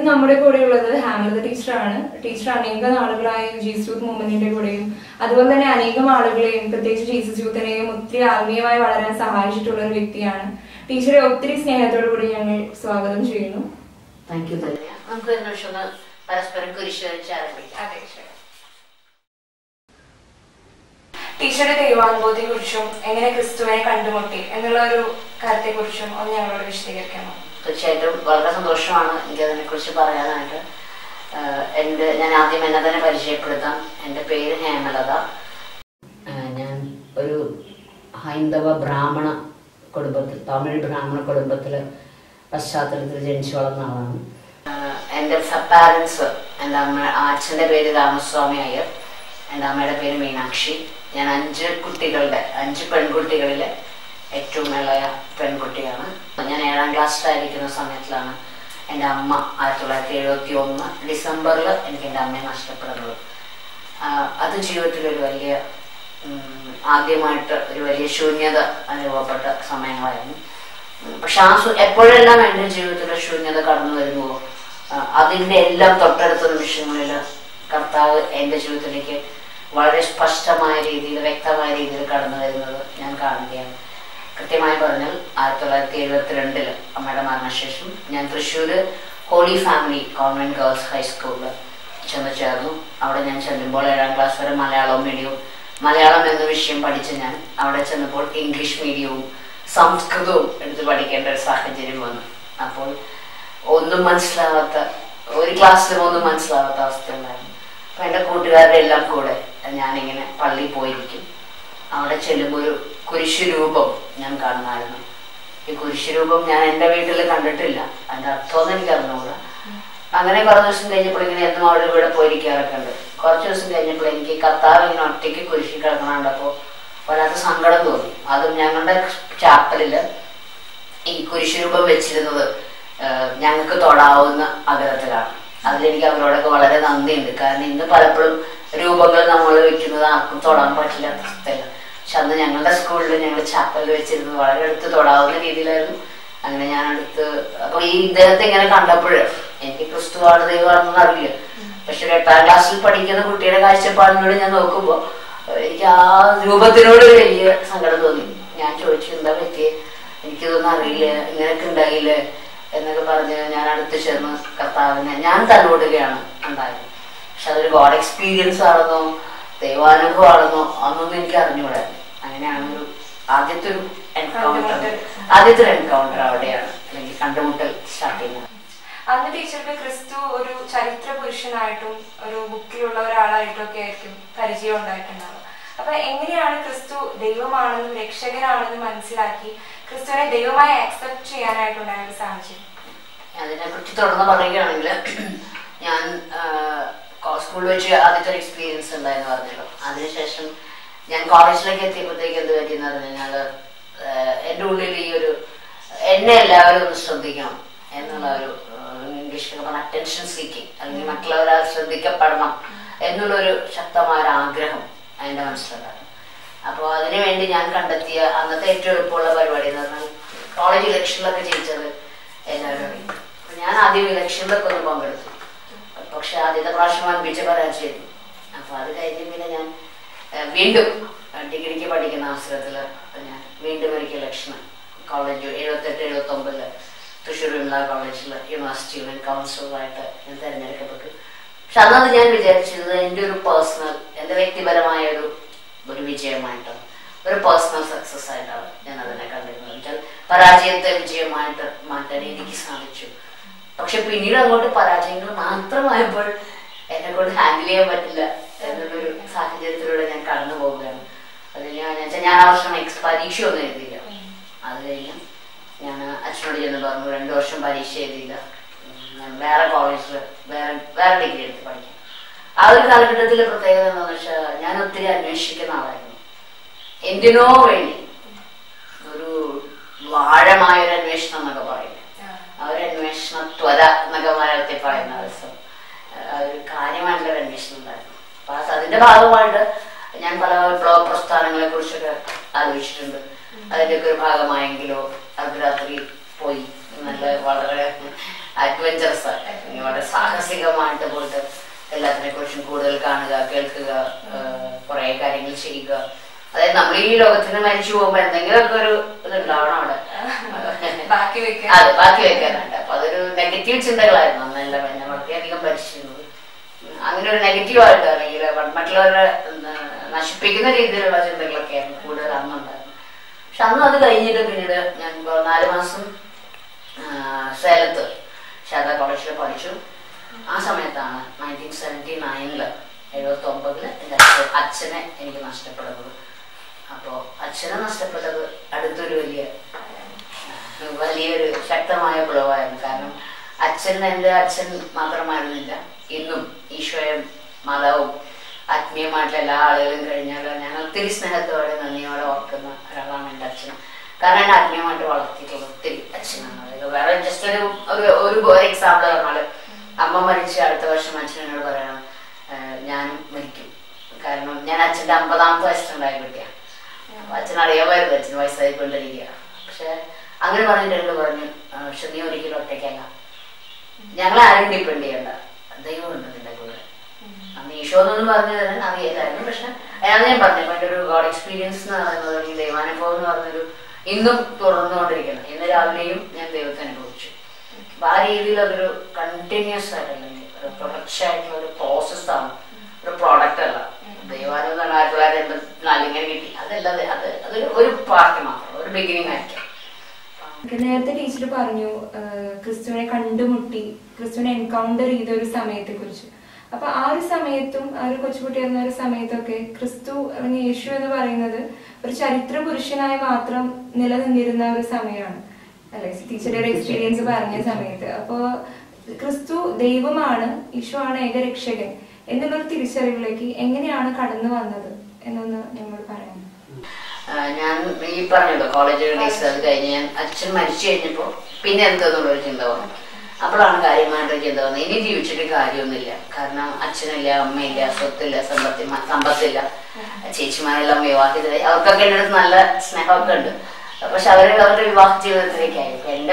നമ്മുടെ കൂടെയുള്ളത് ഹാമലത ടീച്ചറാണ്. ടീച്ചർ അനേകം നാളുകളായി ജീസസ് യൂത്ത് മൂവ്മെന്റിന്റെ കൂടെയും അതുപോലെ തന്നെ അനേകം ആളുകളെയും പ്രത്യേകിച്ച് ജീസസ് യൂത്തിനെയും ഒത്തിരി ആത്മീയമായി വളരാൻ സഹായിച്ചിട്ടുള്ള ഒരു വ്യക്തിയാണ്. ടീച്ചറെ ഒത്തിരി സ്നേഹത്തോടു കൂടി ഞങ്ങൾ സ്വാഗതം ചെയ്യുന്നു. Thank you. നമുക്ക് പരസ്പരം കുരിശ് വരച്ച് ആരംഭിക്കാം. ടീച്ചറുടെ ദൈവാനുഭവത്തെ കുറിച്ചും എങ്ങനെ ക്രിസ്തുവിനെ കണ്ടുമുട്ടി എന്നുള്ള ഒരു കാര്യത്തെ കുറിച്ചും ഒന്ന് ഞങ്ങളോട് വിശദീകരിക്കാമോ? തീർച്ചയായിട്ടും വളരെ സന്തോഷമാണ് എനിക്ക് അതിനെ കുറിച്ച് പറയാനായിട്ട്. ഞാൻ ആദ്യം എന്നെ തന്നെ പരിചയപ്പെടുത്താം. എൻ്റെ പേര് ഹേമലത. ഞാൻ ഒരു ഹൈന്ദവ ബ്രാഹ്മണ കുടുംബത്തിൽ, തമിഴ് ബ്രാഹ്മണ കുടുംബത്തിലെ പശ്ചാത്തലത്തിൽ ജനിച്ചു വളർന്ന ആളാണ്. എൻ്റെ പാരൻസ്, എൻ്റെ അച്ഛൻ്റെ പേര് രാമസ്വാമി അയ്യർ, എൻ്റെ അമ്മയുടെ പേര് മീനാക്ഷി. ഞാൻ 5 പെൺകുട്ടികളിലെ ഏറ്റവും ഇളയ പെൺകുട്ടിയാണ്. ഞാൻ 7ാം ക്ലാസ്സിലായിരിക്കുന്ന സമയത്തിലാണ് എൻ്റെ അമ്മ 1971 ഡിസംബറിൽ എനിക്ക് എൻ്റെ അമ്മയെ നഷ്ടപ്പെടുന്നത്. അത് ജീവിതത്തിലൊരു വലിയ ആദ്യമായിട്ട് ഒരു വലിയ ശൂന്യത അനുഭവപ്പെട്ട സമയങ്ങളായിരുന്നു. പക്ഷെ എപ്പോഴെല്ലാം എൻ്റെ ജീവിതത്തിലെ ശൂന്യത കടന്നു വരുന്നുവോ അതിൻ്റെ എല്ലാം തൊട്ടടുത്ത നിമിഷങ്ങളിൽ കർത്താവ് എൻ്റെ ജീവിതത്തിലേക്ക് വളരെ സ്പഷ്ടമായ രീതിയിൽ, വ്യക്തമായ രീതിയിൽ കടന്നു വരുന്നത് ഞാൻ കാണുകയാണ്. കൃത്യമായി പറഞ്ഞാൽ 1972 അമ്മയുടെ മരണശേഷം ഞാൻ Thrissur holy family convent girls ഹൈസ്കൂളിൽ ചെന്ന് ചേർന്നു. അവിടെ ഞാൻ ചെല്ലുമ്പോൾ 7ാം ക്ലാസ് വരെ മലയാളം എന്ന വിഷയം പഠിച്ച് ഞാൻ അവിടെ ചെന്നപ്പോൾ ഇംഗ്ലീഷ് മീഡിയവും സംസ്കൃതവും എടുത്ത് പഠിക്കേണ്ട ഒരു സാഹചര്യം വന്നു. അപ്പോൾ ഒന്നും മനസ്സിലാവാത്ത, ഒരു ക്ലാസ്സിലും ഒന്നും മനസ്സിലാവാത്ത അവസ്ഥയുണ്ടായിരുന്നു. അപ്പം എൻ്റെ കൂട്ടുകാരുടെ എല്ലാം കൂടെ ഞാനിങ്ങനെ പള്ളിയിൽ പോയിരിക്കും. അവിടെ ചെല്ലുമ്പോൾ ഒരു കുരിശുരൂപം ഞാൻ കാണുമായിരുന്നു. ഈ കുരിശുരൂപം ഞാൻ എൻ്റെ വീട്ടിൽ കണ്ടിട്ടില്ല, അതിൻ്റെ അർത്ഥമൊന്നും എനിക്ക് അറിഞ്ഞുകൂടാ. അങ്ങനെ കുറച്ച് ദിവസം കഴിഞ്ഞപ്പോൾ ഇങ്ങനെ എന്നും അവിടെ ഇവിടെ പോയിരിക്കാറൊക്കെ ഉണ്ട്. കുറച്ച് ദിവസം കഴിഞ്ഞപ്പോൾ എനിക്ക് കർത്താവ് ഇങ്ങനെ ഒറ്റയ്ക്ക് കുരിശിൽ കിടക്കണം കണ്ടപ്പോൾ വല്ലാത്ത സങ്കടം തോന്നി. അതും ഞങ്ങളുടെ ചാപ്പലിൽ ഈ കുരിശുരൂപം വെച്ചിരുന്നത് ഞങ്ങൾക്ക് തൊടാവുന്ന അകലത്തിലാണ്. അതിലെനിക്ക് അവരോടൊക്കെ വളരെ നന്ദിയുണ്ട്. കാരണം ഇന്ന് പലപ്പോഴും രൂപങ്ങൾ നമ്മൾ വെക്കുന്നത് ആർക്കും തൊടാൻ പറ്റില്ലാത്ത അവസ്ഥയില്ല. പക്ഷെ അന്ന് ഞങ്ങളുടെ സ്കൂളിൽ ഞങ്ങൾ ചാപ്പലിൽ വെച്ചിരുന്നത് വളരെ അടുത്ത് തൊടാവുന്ന രീതിയിലായിരുന്നു. അങ്ങനെ ഞാൻ അടുത്ത് അപ്പൊ ഈ ഇദ്ദേഹത്തെ ഇങ്ങനെ കണ്ടപ്പോൾ എനിക്ക് ക്രിസ്തുവാണ് ദൈവമാണെന്ന് അറിയില്ല. പക്ഷെ 8ാം ക്ലാസ്സിൽ പഠിക്കുന്ന കുട്ടിയുടെ കാഴ്ചപ്പാടിനോട് ഞാൻ നോക്കുമ്പോൾ എനിക്ക് ആ രൂപത്തിനോട് വലിയ സങ്കടം തോന്നി. ഞാൻ ചോദിച്ചു, എന്താ പറ്റിയേ, എനിക്കിതൊന്നും അറിയില്ല, ഇങ്ങനെയൊക്കെ ഉണ്ടായില്ലേ എന്നൊക്കെ പറഞ്ഞ് ഞാൻ അടുത്ത് ചേർന്ന് കർത്താവിനെ ഞാൻ തലോടുകയാണ് ഉണ്ടായത്. പക്ഷെ അതൊരു ഗോഡ് എക്സ്പീരിയൻസ് ആണെന്നോ ദൈവാനുഭവമാണെന്നോ അന്നൊന്നും എനിക്ക് അറിഞ്ഞുകൂടായിരുന്നു. അങ്ങനെയാണ് ആദ്യത്തെ ഒരു എൻകൗണ്ടർ അവിടെയാണ്, അല്ലെങ്കിൽ കണ്ടുമുട്ടൽ സ്റ്റാർട്ട് ചെയ്യുന്നത്. അന്ന് ടീച്ചർക്ക് ക്രിസ്തു ഒരു ചരിത്ര പുരുഷനായിട്ടും ഒരു ബുക്കിലുള്ള ഒരാളായിട്ടും ഒക്കെ ആയിരിക്കും പരിചയം ഉണ്ടായിട്ടുണ്ടാവുക. അപ്പൊ എങ്ങനെയാണ് ക്രിസ്തു ദൈവമാണെന്നും രക്ഷകനാണെന്നും മനസ്സിലാക്കി ക്രിസ്തുവിനെ ദൈവമായി അക്സെപ്റ്റ് ചെയ്യാനായിട്ടുണ്ടായ ഒരു സാഹചര്യം? അതിനെക്കുറിച്ച് തുടർന്ന് പറയുകയാണെങ്കിൽ, ഞാൻ സ്കൂളിൽ വെച്ച് ആദ്യത്തെ ഒരു എക്സ്പീരിയൻസ് ഉണ്ടായെന്ന് പറഞ്ഞല്ലോ. അതിനുശേഷം ഞാൻ കോളേജിലേക്ക് എത്തിയപ്പോഴത്തേക്ക് എന്ത് പറ്റിയെന്ന് പറഞ്ഞു കഴിഞ്ഞാൽ, എൻ്റെ ഉള്ളിൽ ഈ ഒരു എന്നെ എല്ലാവരും ഒന്ന് ശ്രദ്ധിക്കണം എന്നുള്ള ഒരു ഇംഗ്ലീഷിലൊക്കെ പറഞ്ഞ അറ്റൻഷൻ സീക്കിങ്, അല്ലെങ്കിൽ മറ്റുള്ളവരാൽ ശ്രദ്ധിക്കപ്പെടണം എന്നുള്ളൊരു ശക്തമായ ആഗ്രഹം എൻ്റെ മനസ്സിലുണ്ടായിരുന്നു. അപ്പോൾ അതിനുവേണ്ടി ഞാൻ കണ്ടെത്തിയ അന്നത്തെ ഏറ്റവും എളുപ്പമുള്ള പരിപാടി എന്ന് പറഞ്ഞാൽ, കോളേജ് ഇലക്ഷനിലൊക്കെ ജയിച്ചത് എല്ലാവരും അറിയും. അപ്പോൾ ഞാൻ ആദ്യം ഇലക്ഷനിലൊക്കെ ഒന്ന് പങ്കെടുത്തു. പക്ഷെ ആദ്യത്തെ പ്രാവശ്യം വൻപിച്ച പരാജയമായിരുന്നു. അപ്പോൾ അത് കഴിഞ്ഞ് പിന്നെ ഞാൻ വീണ്ടും ഡിഗ്രിക്ക് പഠിക്കുന്ന അവസരത്തിൽ ഞാൻ വീണ്ടും എനിക്ക് ഇലക്ഷന് കോളേജ് 78-79 തൃശ്ശൂർ വിമല കോളേജിൽ യൂണിവേഴ്സിറ്റി കൗൺസിലറായിട്ട് ഞാൻ തിരഞ്ഞെടുക്കപ്പെട്ടു. പക്ഷെ അന്നത് ഞാൻ വിചാരിച്ചത് എൻ്റെ ഒരു പേഴ്സണൽ, എൻ്റെ വ്യക്തിപരമായ ഒരു വിജയമായിട്ടാണ്, ഒരു പേഴ്സണൽ സക്സസ് ആയിട്ടാണ് ഞാൻ അതിനെ കണ്ടിരുന്നത്. വെച്ചാൽ പരാജയത്തെ വിജയമായിട്ട് മാറ്റാൻ എനിക്ക് സാധിച്ചു. പക്ഷെ പിന്നീട് അങ്ങോട്ട് പരാജയങ്ങൾ മാത്രമായപ്പോൾ എന്നെ കൊണ്ട് ഹാൻഡിൽ ചെയ്യാൻ പറ്റില്ല എന്നുള്ളൊരു സാഹചര്യത്തിലൂടെ ഞാൻ കടന്നു പോവുകയാണ്. അത് ഞാൻ ആ വർഷം പരീക്ഷ ഒന്നും എഴുതിയില്ല. അത് കഴിഞ്ഞ് ഞാൻ അച്ഛനോട് ചെന്ന് പറഞ്ഞു, 2 വർഷം പരീക്ഷ എഴുതിയില്ല, ഞാൻ വേറെ കോളേജിൽ വേറെ ഡിഗ്രി എടുത്ത് പഠിക്കാം. ആ ഒരു കാലഘട്ടത്തിലെ പ്രത്യേകത എന്താണെന്ന് വെച്ചാൽ, ഞാൻ ഒത്തിരി അന്വേഷിക്കുന്ന ആളായിരുന്നു. എന്തിനോ വേണ്ടി ഒരു ആഴമായൊരു അന്വേഷണം എന്നൊക്കെ പറയില്ല, ആ ഒരു അന്വേഷണ ത്വര എന്നൊക്കെ മലയാളത്തിൽ പറയുന്ന ദിവസം ഒരു കാര്യമായിട്ടുള്ളൊരു അന്വേഷണം ഉണ്ടായിരുന്നു. അപ്പൊ അതിന്റെ ഭാഗമായിട്ട് ഞാൻ പല വിപ്ലവ പ്രസ്ഥാനങ്ങളെ കുറിച്ചൊക്കെ ആലോചിച്ചിട്ടുണ്ട്. അതിൻ്റെയൊക്കെ ഒരു ഭാഗമായെങ്കിലോ അർദ്ധരാത്രി പോയി നല്ല വളരെ അഡ്വഞ്ചറസ് വളരെ സാഹസികമായിട്ട് പോയിട്ട് എല്ലാത്തിനെ കുറിച്ചും കൂടുതൽ കാണുക, കേൾക്കുക, കുറെ കാര്യങ്ങൾ ചെയ്യുക. അതായത് നമ്മൾ ഈ ലോകത്തിന് മരിച്ചു പോകുമ്പോ എന്തെങ്കിലുമൊക്കെ ഒരു ഇതുണ്ടാവണം അവിടെ, അതെ, ബാക്കി വെക്കാനുണ്ട്. അപ്പൊ അതൊരു നെഗറ്റീവ് ചിന്തകളായിരുന്നു അന്നെല്ലാം എന്നെ വളരെയധികം ഭരിച്ചിരുന്നത്. അങ്ങനെ ഒരു നെഗറ്റീവായിട്ട് അല്ലെങ്കിൽ മറ്റുള്ളവരെ നശിപ്പിക്കുന്ന രീതിയിലുള്ള ചിന്തകളൊക്കെയായിരുന്നു കൂടുതൽ അന്നുണ്ടായിരുന്നു. പക്ഷെ അന്ന് അത് കഴിഞ്ഞിട്ട് പിന്നീട് ഞാൻ 4 മാസം സേലത്ത് ശാഖ കോളേജിൽ പഠിച്ചു. ആ സമയത്താണ് 1979 എൻ്റെ അച്ഛനെ എനിക്ക് നഷ്ടപ്പെടുന്നത്. അപ്പോൾ അച്ഛനെ നഷ്ടപ്പെട്ടത് അടുത്തൊരു വലിയൊരു ശക്തമായ ബ്ലോവായിരുന്നു. കാരണം എൻ്റെ അച്ഛൻ മാത്രമായിരുന്നില്ല, ഇന്നും ഈശോയും മാതാവും ആത്മീയമായിട്ടുള്ള എല്ലാ ആളുകളും കഴിഞ്ഞാൽ ഞാൻ ഒത്തിരി സ്നേഹത്തോടെ നന്ദിയോടെ ഓർക്കുന്ന ഒരാളാണ് എൻ്റെ അച്ഛൻ. കാരണം എന്നെ ആത്മീയമായിട്ട് വളർത്തിയിട്ടുള്ള ഒത്തിരി അച്ഛനാണ്. വേറെ ജസ്റ്റ് ഒരു എക്സാമ്പിൾ പറഞ്ഞാൽ, അമ്മ മരിച്ച അടുത്ത വർഷം അച്ഛൻ എന്നോട് പറയണം ഞാനും മരിക്കും. കാരണം ഞാൻ അച്ഛൻ്റെ 50ാമത്തെ വയസ്സിലുണ്ടായ കുട്ടിയാണ്. അച്ഛൻ അറിയാമായിരുന്നു അച്ഛൻ വയസ്സായിക്കൊണ്ടിരിക്കുക. പക്ഷെ അങ്ങനെ പറഞ്ഞിട്ട് എന്നോട് പറഞ്ഞു, പക്ഷെ നീ ഒരിക്കലും ഒറ്റയ്ക്കല്ല, ഞങ്ങളെ ആരും ഡിപ്പെൻഡ് ചെയ്യണ്ട, ദൈവമുണ്ട് നിന്റെ കൂടെ. അന്ന് ഈശോ എന്നൊന്നും പറഞ്ഞു തരാൻ അറിയില്ലായിരുന്നു. പക്ഷെ അയാൾ ഞാൻ പറഞ്ഞു എൻ്റെ ഒരു ഗോഡ് എക്സ്പീരിയൻസ് എന്ന് പറയുന്നത്, അല്ലെങ്കിൽ ദൈവാനുഭവം എന്ന് പറഞ്ഞൊരു ഇന്നും തുടർന്നുകൊണ്ടിരിക്കണം. ഇന്ന് രാവിലെയും ഞാൻ ദൈവത്തെ അനുഭവിച്ചു. അപ്പൊ ആ രീതിയിൽ അതൊരു കണ്ടിന്യൂസ് ആയിട്ടല്ലെങ്കിൽ ഒരു തുടർച്ചയായിട്ടുള്ള ഒരു പ്രോസസ്സാണ്, ഒരു പ്രോഡക്റ്റ് അല്ല. ദൈവാനുഭവം 1984 ഇങ്ങനെ കിട്ടി അതല്ല, അതൊരു പാർട്ട് മാത്രം, ഒരു ബിഗിനിങ് ആയിരിക്കും. നേരത്തെ ടീച്ചർ പറഞ്ഞു ക്രിസ്തുവിനെ കണ്ടുമുട്ടി, ക്രിസ്തുവിനെ എൻകൗണ്ടർ ചെയ്ത ഒരു സമയത്തെ കുറിച്ച്. അപ്പൊ ആ ഒരു സമയത്തും ആ ഒരു കൊച്ചുകുട്ടിയായിരുന്ന ഒരു സമയത്തൊക്കെ ക്രിസ്തു അല്ലെങ്കിൽ യേശു എന്ന് പറയുന്നത് ഒരു ചരിത്ര പുരുഷനായി മാത്രം നിലനിന്നിരുന്ന ഒരു സമയമാണ് അല്ലെ, ടീച്ചറുടെ ഒരു എക്സ്പീരിയൻസ് പറഞ്ഞ സമയത്ത്. അപ്പോ ക്രിസ്തു ദൈവമാണ്, ഈശോ ആണ് ഏകരക്ഷകൻ എന്നുള്ളൊരു തിരിച്ചറിവിലേക്ക് എങ്ങനെയാണ് കടന്നു വന്നത് എന്നൊന്ന് ഞങ്ങൾ പറയാം. ഞാൻ ഈ പറഞ്ഞല്ലോ കോളേജ് ഡേയ്സ് അത് കഴിഞ്ഞ് ഞാൻ അച്ഛൻ മരിച്ചു കഴിഞ്ഞപ്പോ പിന്നെ എന്തെന്നുള്ളൊരു ചിന്ത വന്നു. അപ്പോഴാണ് കാര്യമായിട്ടൊരു ചിന്ത വന്നത്, ഇനി ജീവിച്ചിട്ട് കാര്യമൊന്നുമില്ല. കാരണം അച്ഛനില്ല, അമ്മയില്ല, സ്വത്തില്ല, സമ്പത്തില്ല, ചേച്ചിമാരെല്ലാം വിവാഹിതരായി, അവർക്കൊക്കെ എൻ്റെ അടുത്ത് നല്ല സ്നേഹമൊക്കെ ഉണ്ട്. പക്ഷെ അവരുടെ വിവാഹ ജീവിതത്തിലേക്കായി. എന്റെ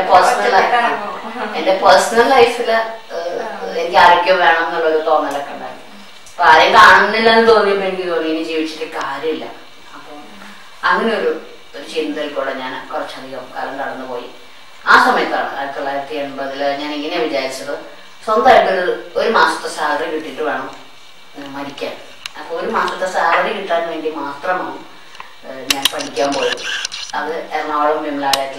പേഴ്സണൽ ലൈഫില് എനിക്ക് ആരോഗ്യം വേണം എന്നുള്ളൊരു തോന്നലൊക്കെ ഉണ്ടായിരുന്നു. അപ്പൊ ആരെയും കാണുന്നില്ല എന്ന് തോന്നിയപ്പോ എനിക്ക് തോന്നി ഇനി ജീവിച്ചിട്ട് കാര്യമില്ല. അങ്ങനെ ഒരു ചിന്തയിൽ കൂടെ ഞാൻ കുറച്ചധികം കാലം കടന്നുപോയി. ആ സമയത്താണ് 1980 ഞാൻ ഇങ്ങനെ വിചാരിച്ചത്, സ്വന്തമായിട്ടൊരു മാസത്തെ സാലറി കിട്ടിയിട്ട് വേണം മരിക്കാൻ. അപ്പൊ ഒരു മാസത്തെ സാലറി കിട്ടാൻ വേണ്ടി മാത്രമാണ് ഞാൻ പഠിക്കാൻ പോയത്. അത് എറണാകുളം വിമലാലയത്തിൽ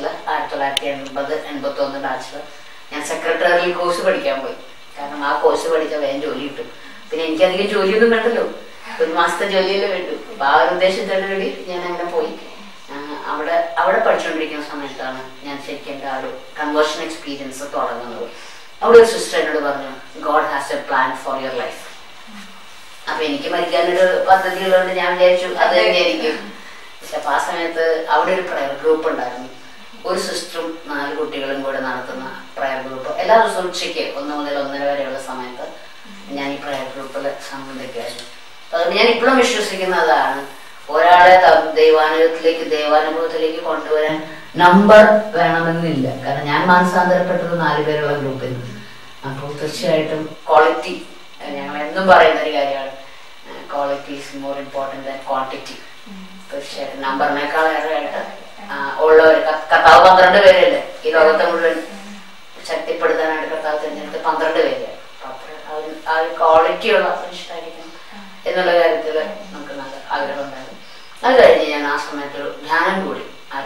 1980-81 ബാച്ചിൽ ഞാൻ സെക്രട്ടറിയൽ കോഴ്സ് പഠിക്കാൻ പോയി. കാരണം ആ കോഴ്സ് പഠിച്ചാൽ വേഗം ജോലി കിട്ടും. പിന്നെ എനിക്കധികം ജോലിയൊന്നും വേണ്ടല്ലോ, ഒരു മാസത്തെ ജോലിയല്ലേ വേണ്ടു. അപ്പൊ ആ ഒരു ഉദ്ദേശത്തോടു കൂടി ഞാൻ അങ്ങനെ പോയി. അവിടെ പഠിച്ചുകൊണ്ടിരിക്കുന്ന സമയത്താണ് ഞാൻ ശരിക്കും എൻ്റെ ആ ഒരു കൺവേർഷൻ എക്സ്പീരിയൻസ് തുടങ്ങുന്നത്. അവിടെ ഒരു സിസ്റ്റർ എന്നോട് പറഞ്ഞു, God has a plan for your life. അപ്പൊ എനിക്ക് മരിക്കാനൊരു പദ്ധതി ഉള്ളതുകൊണ്ട് ഞാൻ വിചാരിച്ചു അത് തന്നെയായിരിക്കും. പക്ഷെ അപ്പൊ ആ സമയത്ത് അവിടെ ഒരു പ്രയർ ഗ്രൂപ്പ് ഉണ്ടായിരുന്നു. ഒരു സിസ്റ്ററും 4 കുട്ടികളും കൂടെ നടത്തുന്ന പ്രയർ ഗ്രൂപ്പ്. എല്ലാ ദിവസവും ഉച്ചയ്ക്ക് 1 മുതൽ 1:30 വരെയുള്ള സമയത്ത് ഞാൻ ഈ പ്രയർ ഗ്രൂപ്പിൽ സംബന്ധിക്കായിരുന്നു. അതുകൊണ്ട് ഞാൻ ഇപ്പോഴും വിശ്വസിക്കുന്നതാണ്, ഒരാളെ ദൈവാനുഭവത്തിലേക്ക് കൊണ്ടുവരാൻ നമ്പർ വേണമെന്നില്ല. കാരണം ഞാൻ മാനസാന്തരപ്പെട്ടത് 4 പേരുള്ള ഗ്രൂപ്പിൽ. അപ്പോൾ തീർച്ചയായിട്ടും ക്വാളിറ്റി, ഞങ്ങൾ എന്നും പറയുന്ന ഒരു കാര്യമാണ്, quality is more important than quantity. തീർച്ചയായിട്ടും നമ്പറിനേക്കാളേറെയായിട്ട് ഉള്ളവർ, കർത്താവ് 12 പേരല്ലേ ഈ ലോകത്തെ മുഴുവൻ ശക്തിപ്പെടുത്താനായിട്ട് കർത്താവ് തിരഞ്ഞെടുത്ത് 12 പേര്. ആ ഒരു ക്വാളിറ്റിയുള്ള മനുഷ്യരായിരിക്കണം എന്നുള്ള കാര്യത്തിൽ നമുക്ക് നല്ല ആഗ്രഹം ഉണ്ടായിരുന്നു. അത് കഴിഞ്ഞ് ഞാൻ ആ സമയത്തൊരു ധ്യാനം കൂടി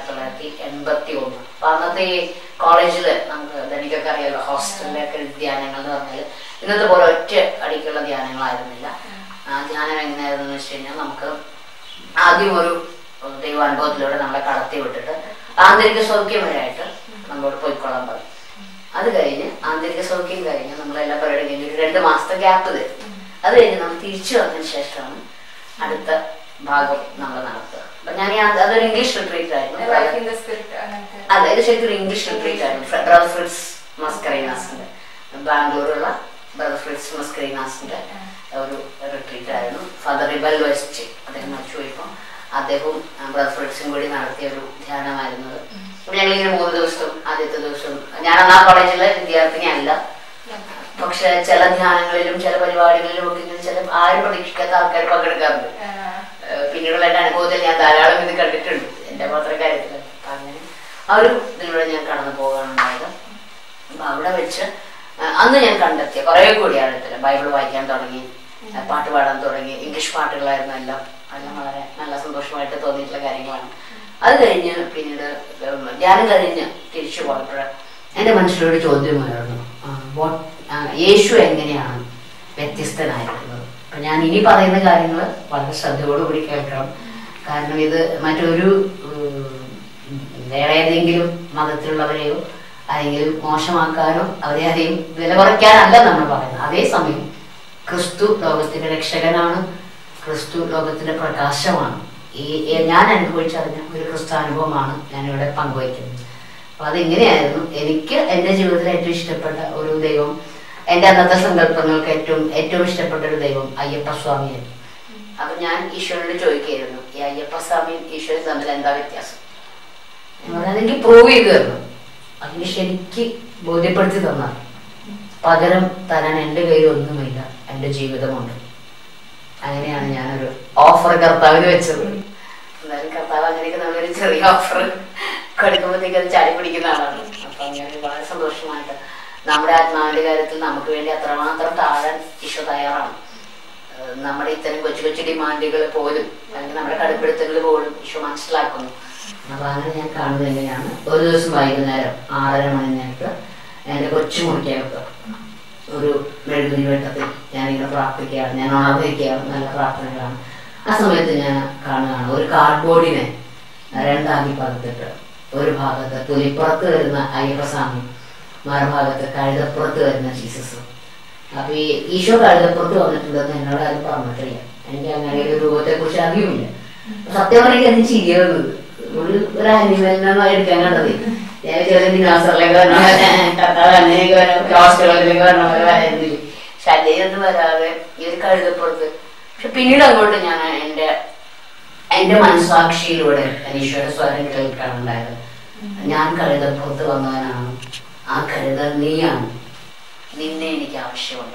1981. അപ്പൊ അന്നത്തെ ഈ കോളേജില് നമുക്ക് എനിക്കൊക്കെ അറിയാലോ, ഹോസ്റ്റലിലൊക്കെ ധ്യാനങ്ങൾ എന്ന് പറഞ്ഞാൽ ഇന്നത്തെ പോലെ ഒറ്റ അടിക്കുള്ള ധ്യാനങ്ങളായിരുന്നില്ല. ധ്യാനം എങ്ങനെയായിരുന്നു എന്ന് വെച്ച് കഴിഞ്ഞാൽ, നമുക്ക് ആദ്യം ഒരു ദൈവാനുഭവത്തിലൂടെ നമ്മളെ കടത്തി വിട്ടിട്ട് ആന്തരിക സൗഖ്യം വരെയായിട്ട് നമ്മളോട് പോയിക്കൊള്ളാൻ പറയും. അത് കഴിഞ്ഞ് ആന്തരിക സൗഖ്യം കഴിഞ്ഞ് നമ്മളെല്ലാം പരിപാടി കഴിഞ്ഞ് ഒരു 2 മാസത്തെ ഗ്യാപ്പ് തരും. അത് കഴിഞ്ഞ് നമ്മൾ തിരിച്ചു വന്നതിന് ശേഷമാണ് അടുത്ത ഭാഗം നമ്മൾ നടത്തുക. അപ്പൊ ഞാൻ അതൊരു ഇംഗ്ലീഷ് റിട്രീറ്റ് ആയിരുന്നു. അതെ, ഇത് ശരിക്കും ഇംഗ്ലീഷ് റിട്രീറ്റ് ആയിരുന്നു. ബ്രദർ ഫ്രിറ്റ്സ് മസ്കറീനാസിന്റെ, ബാംഗ്ലൂരുള്ള ബ്രദർ ഫ്രിറ്റ്സ് മസ്കറീനാസിന്റെ ഒരു റിട്രീറ്റ് ആയിരുന്നു. ഫാദർ റിബൽ വെസ്റ്റ്, അദ്ദേഹം മരിച്ചുപോയപ്പോൾ അദ്ദേഹവും ബ്രദർ ഫ്രിറ്റ്സും കൂടി നടത്തിയ ഒരു ധ്യാനമായിരുന്നത്. അപ്പൊ ഞങ്ങളിങ്ങനെ 3 ദിവസം, ആദ്യത്തെ ദിവസം ഞാൻ അന്നാ കോളേജിലെ വിദ്യാർത്ഥിനി അല്ല. പക്ഷെ ചില ധ്യാനങ്ങളിലും ചില പരിപാടികളിലും ഒക്കെ ഇങ്ങനെ ചില ആരും പ്രതീക്ഷിക്കാത്ത ആൾക്കാർ പങ്കെടുക്കാറുണ്ട്. പിന്നീടുള്ള എന്റെ അനുഭവത്തിൽ ഞാൻ ധാരാളം ഇത് കണ്ടിട്ടുണ്ട് എന്റെ മാത്രം കാര്യത്തിൽ. അങ്ങനെ ആ ഒരു ഇതിലൂടെ ഞാൻ കടന്നു പോകാനുണ്ടായത്. അപ്പൊ അവിടെ വെച്ച് അന്ന് ഞാൻ കണ്ടെത്തിയ കുറെ കൂടി ആഴത്തില്ല ബൈബിൾ വായിക്കാൻ തുടങ്ങി, പാട്ട് പാടാൻ തുടങ്ങി. ഇംഗ്ലീഷ് പാട്ടുകളായിരുന്നു എല്ലാം വളരെ നല്ല സന്തോഷമായിട്ട് തോന്നിയിട്ടുള്ള കാര്യങ്ങളാണ്. അത് കഴിഞ്ഞ് പിന്നീട് ധ്യാനം കഴിഞ്ഞ് തിരിച്ചു പോയപ്പോൾ എന്റെ മനസ്സിലൊരു ചോദ്യമായിരുന്നു, യേശു എങ്ങനെയാണ് വ്യത്യസ്തനായിട്ടുള്ളത്? അപ്പൊ ഞാൻ ഇനി പറയുന്ന കാര്യങ്ങൾ വളരെ ശ്രദ്ധയോടുകൂടി കേൾക്കണം. കാരണം ഇത് മറ്റൊരു വേറെ ഏതെങ്കിലും മതത്തിലുള്ളവരെയോ അല്ലെങ്കിൽ മോശമാക്കാനോ അവരെ അധികം വില കുറയ്ക്കാനല്ല നമ്മൾ പറയുന്നത്. അതേസമയം ക്രിസ്തു ലോകത്തിന്റെ രക്ഷകനാണ്, ക്രിസ്തു ലോകത്തിന്റെ പ്രകാശമാണ്. ഞാൻ അനുഭവിച്ചറിഞ്ഞ ഒരു ക്രിസ്തു അനുഭവമാണ് ഞാനിവിടെ പങ്കുവയ്ക്കുന്നത്. അപ്പൊ അതെങ്ങനെയായിരുന്നു എനിക്ക് എന്റെ ജീവിതത്തിൽ ഏറ്റവും ഇഷ്ടപ്പെട്ട ഒരു ദൈവം, എന്റെ അന്നത്തെ സങ്കല്പങ്ങൾക്ക് ഏറ്റവും ഇഷ്ടപ്പെട്ട ഒരു ദൈവം അയ്യപ്പസ്വാമിയായിരുന്നു. അപ്പൊ ഞാൻ ഈശ്വരനോട് ചോദിക്കുകയായിരുന്നു, ഈ അയ്യപ്പസ്വാമിയും ഈശ്വരൻ തമ്മിൽ എന്താ വ്യത്യാസം? അതെനിക്ക് പ്രൂവ് ചെയ്തു തരണം, അതിന് ശരിക്ക് ബോധ്യപ്പെടുത്തി തന്നാൽ പകരം തരാൻ എന്റെ കയ്യിൽ ഒന്നുമില്ല, എന്റെ ജീവിതമുണ്ട്. അങ്ങനെയാണ് ഞാനൊരു ഓഫർ കർത്താവിന് വെച്ചത്. എന്തായാലും കർത്താവ് അങ്ങനെയൊക്കെ നമ്മളൊരു ചെറിയ ഓഫർ കൊടുക്കുമ്പോഴത്തേക്ക് അത് ചാടി പിടിക്കുന്ന ആളാണ്. അപ്പൊ അങ്ങനെ വളരെ സന്തോഷമായിട്ട് നമ്മുടെ ആത്മാവിന്റെ കാര്യത്തിൽ നമുക്ക് വേണ്ടി അത്രമാത്രം താഴാൻ ഈശോ തയ്യാറാണ്. നമ്മുടെ ഇത്തരം കൊച്ചു കൊച്ചു ഡിമാൻഡുകൾ പോലും അല്ലെങ്കിൽ നമ്മുടെ കടുപ്പെടുത്തലുകൾ പോലും ഈശോ മനസ്സിലാക്കുന്നു. അപ്പൊ അങ്ങനെ ഞാൻ കാണുന്നത് എങ്ങനെയാണ്, ഒരു ദിവസം വൈകുന്നേരം 6:30 മണി നേരത്ത് എന്റെ കൊച്ചുമുറിക്കകത്ത് ഒരു മെഴുകുതിരി വെട്ടത്തിൽ ഞാനിങ്ങനെ പ്രാർത്ഥിക്കുകയാണ്. ഞാൻ ഉണർന്നിരിക്കുകയാണ്, നല്ല പ്രാർത്ഥനകളാണ്. ആ സമയത്ത് ഞാൻ കാണുകയാണ് ഒരു കാർഡ്ബോർഡിനെ 2 പകത്തിട്ട് ഒരു ഭാഗത്ത് പുലിപ്പുറത്ത് വരുന്ന അയ്യപ്പസ്വാമി, മറുഭാഗത്ത് കഴുതപ്പുറത്ത് വരുന്ന ജീസസ്. അപ്പൊ ഈ ഈശോ കഴുതപ്പുറത്ത് വന്നിട്ടുണ്ടെന്ന് എന്നോട് ആരും പറഞ്ഞിട്ടില്ല. എനിക്ക് അങ്ങനെ ഒരു രൂപത്തെ കുറിച്ച് അറിയുമില്ല. സത്യം പറഞ്ഞെങ്കിൽ അതിന് ചിരിയുന്നത് ഒരു അനിമലിനാണ് എടുക്കാൻ കണ്ടത്. ഞാൻ ചെറിയ ദിനാസറിലേക്ക് ഹോസ്റ്റലുകളിലേക്ക് പറഞ്ഞ പോലെ വരായിരുന്നില്ല, ശല്യൊന്നും വരാതെ ഈ ഒരു കഴുതപ്പുറത്ത്. പക്ഷെ പിന്നീട് അങ്ങോട്ട് ഞാൻ എന്റെ മനസ്സാക്ഷിയിലൂടെ ഈശോയുടെ സ്വരം കേൾക്കാനുണ്ടായത്, ഞാൻ കഴുതപ്പുറത്ത് വന്നവനാണ്, ആ കഴുത നീയാണ്, നിന്നെ എനിക്ക് ആവശ്യമുണ്ട്.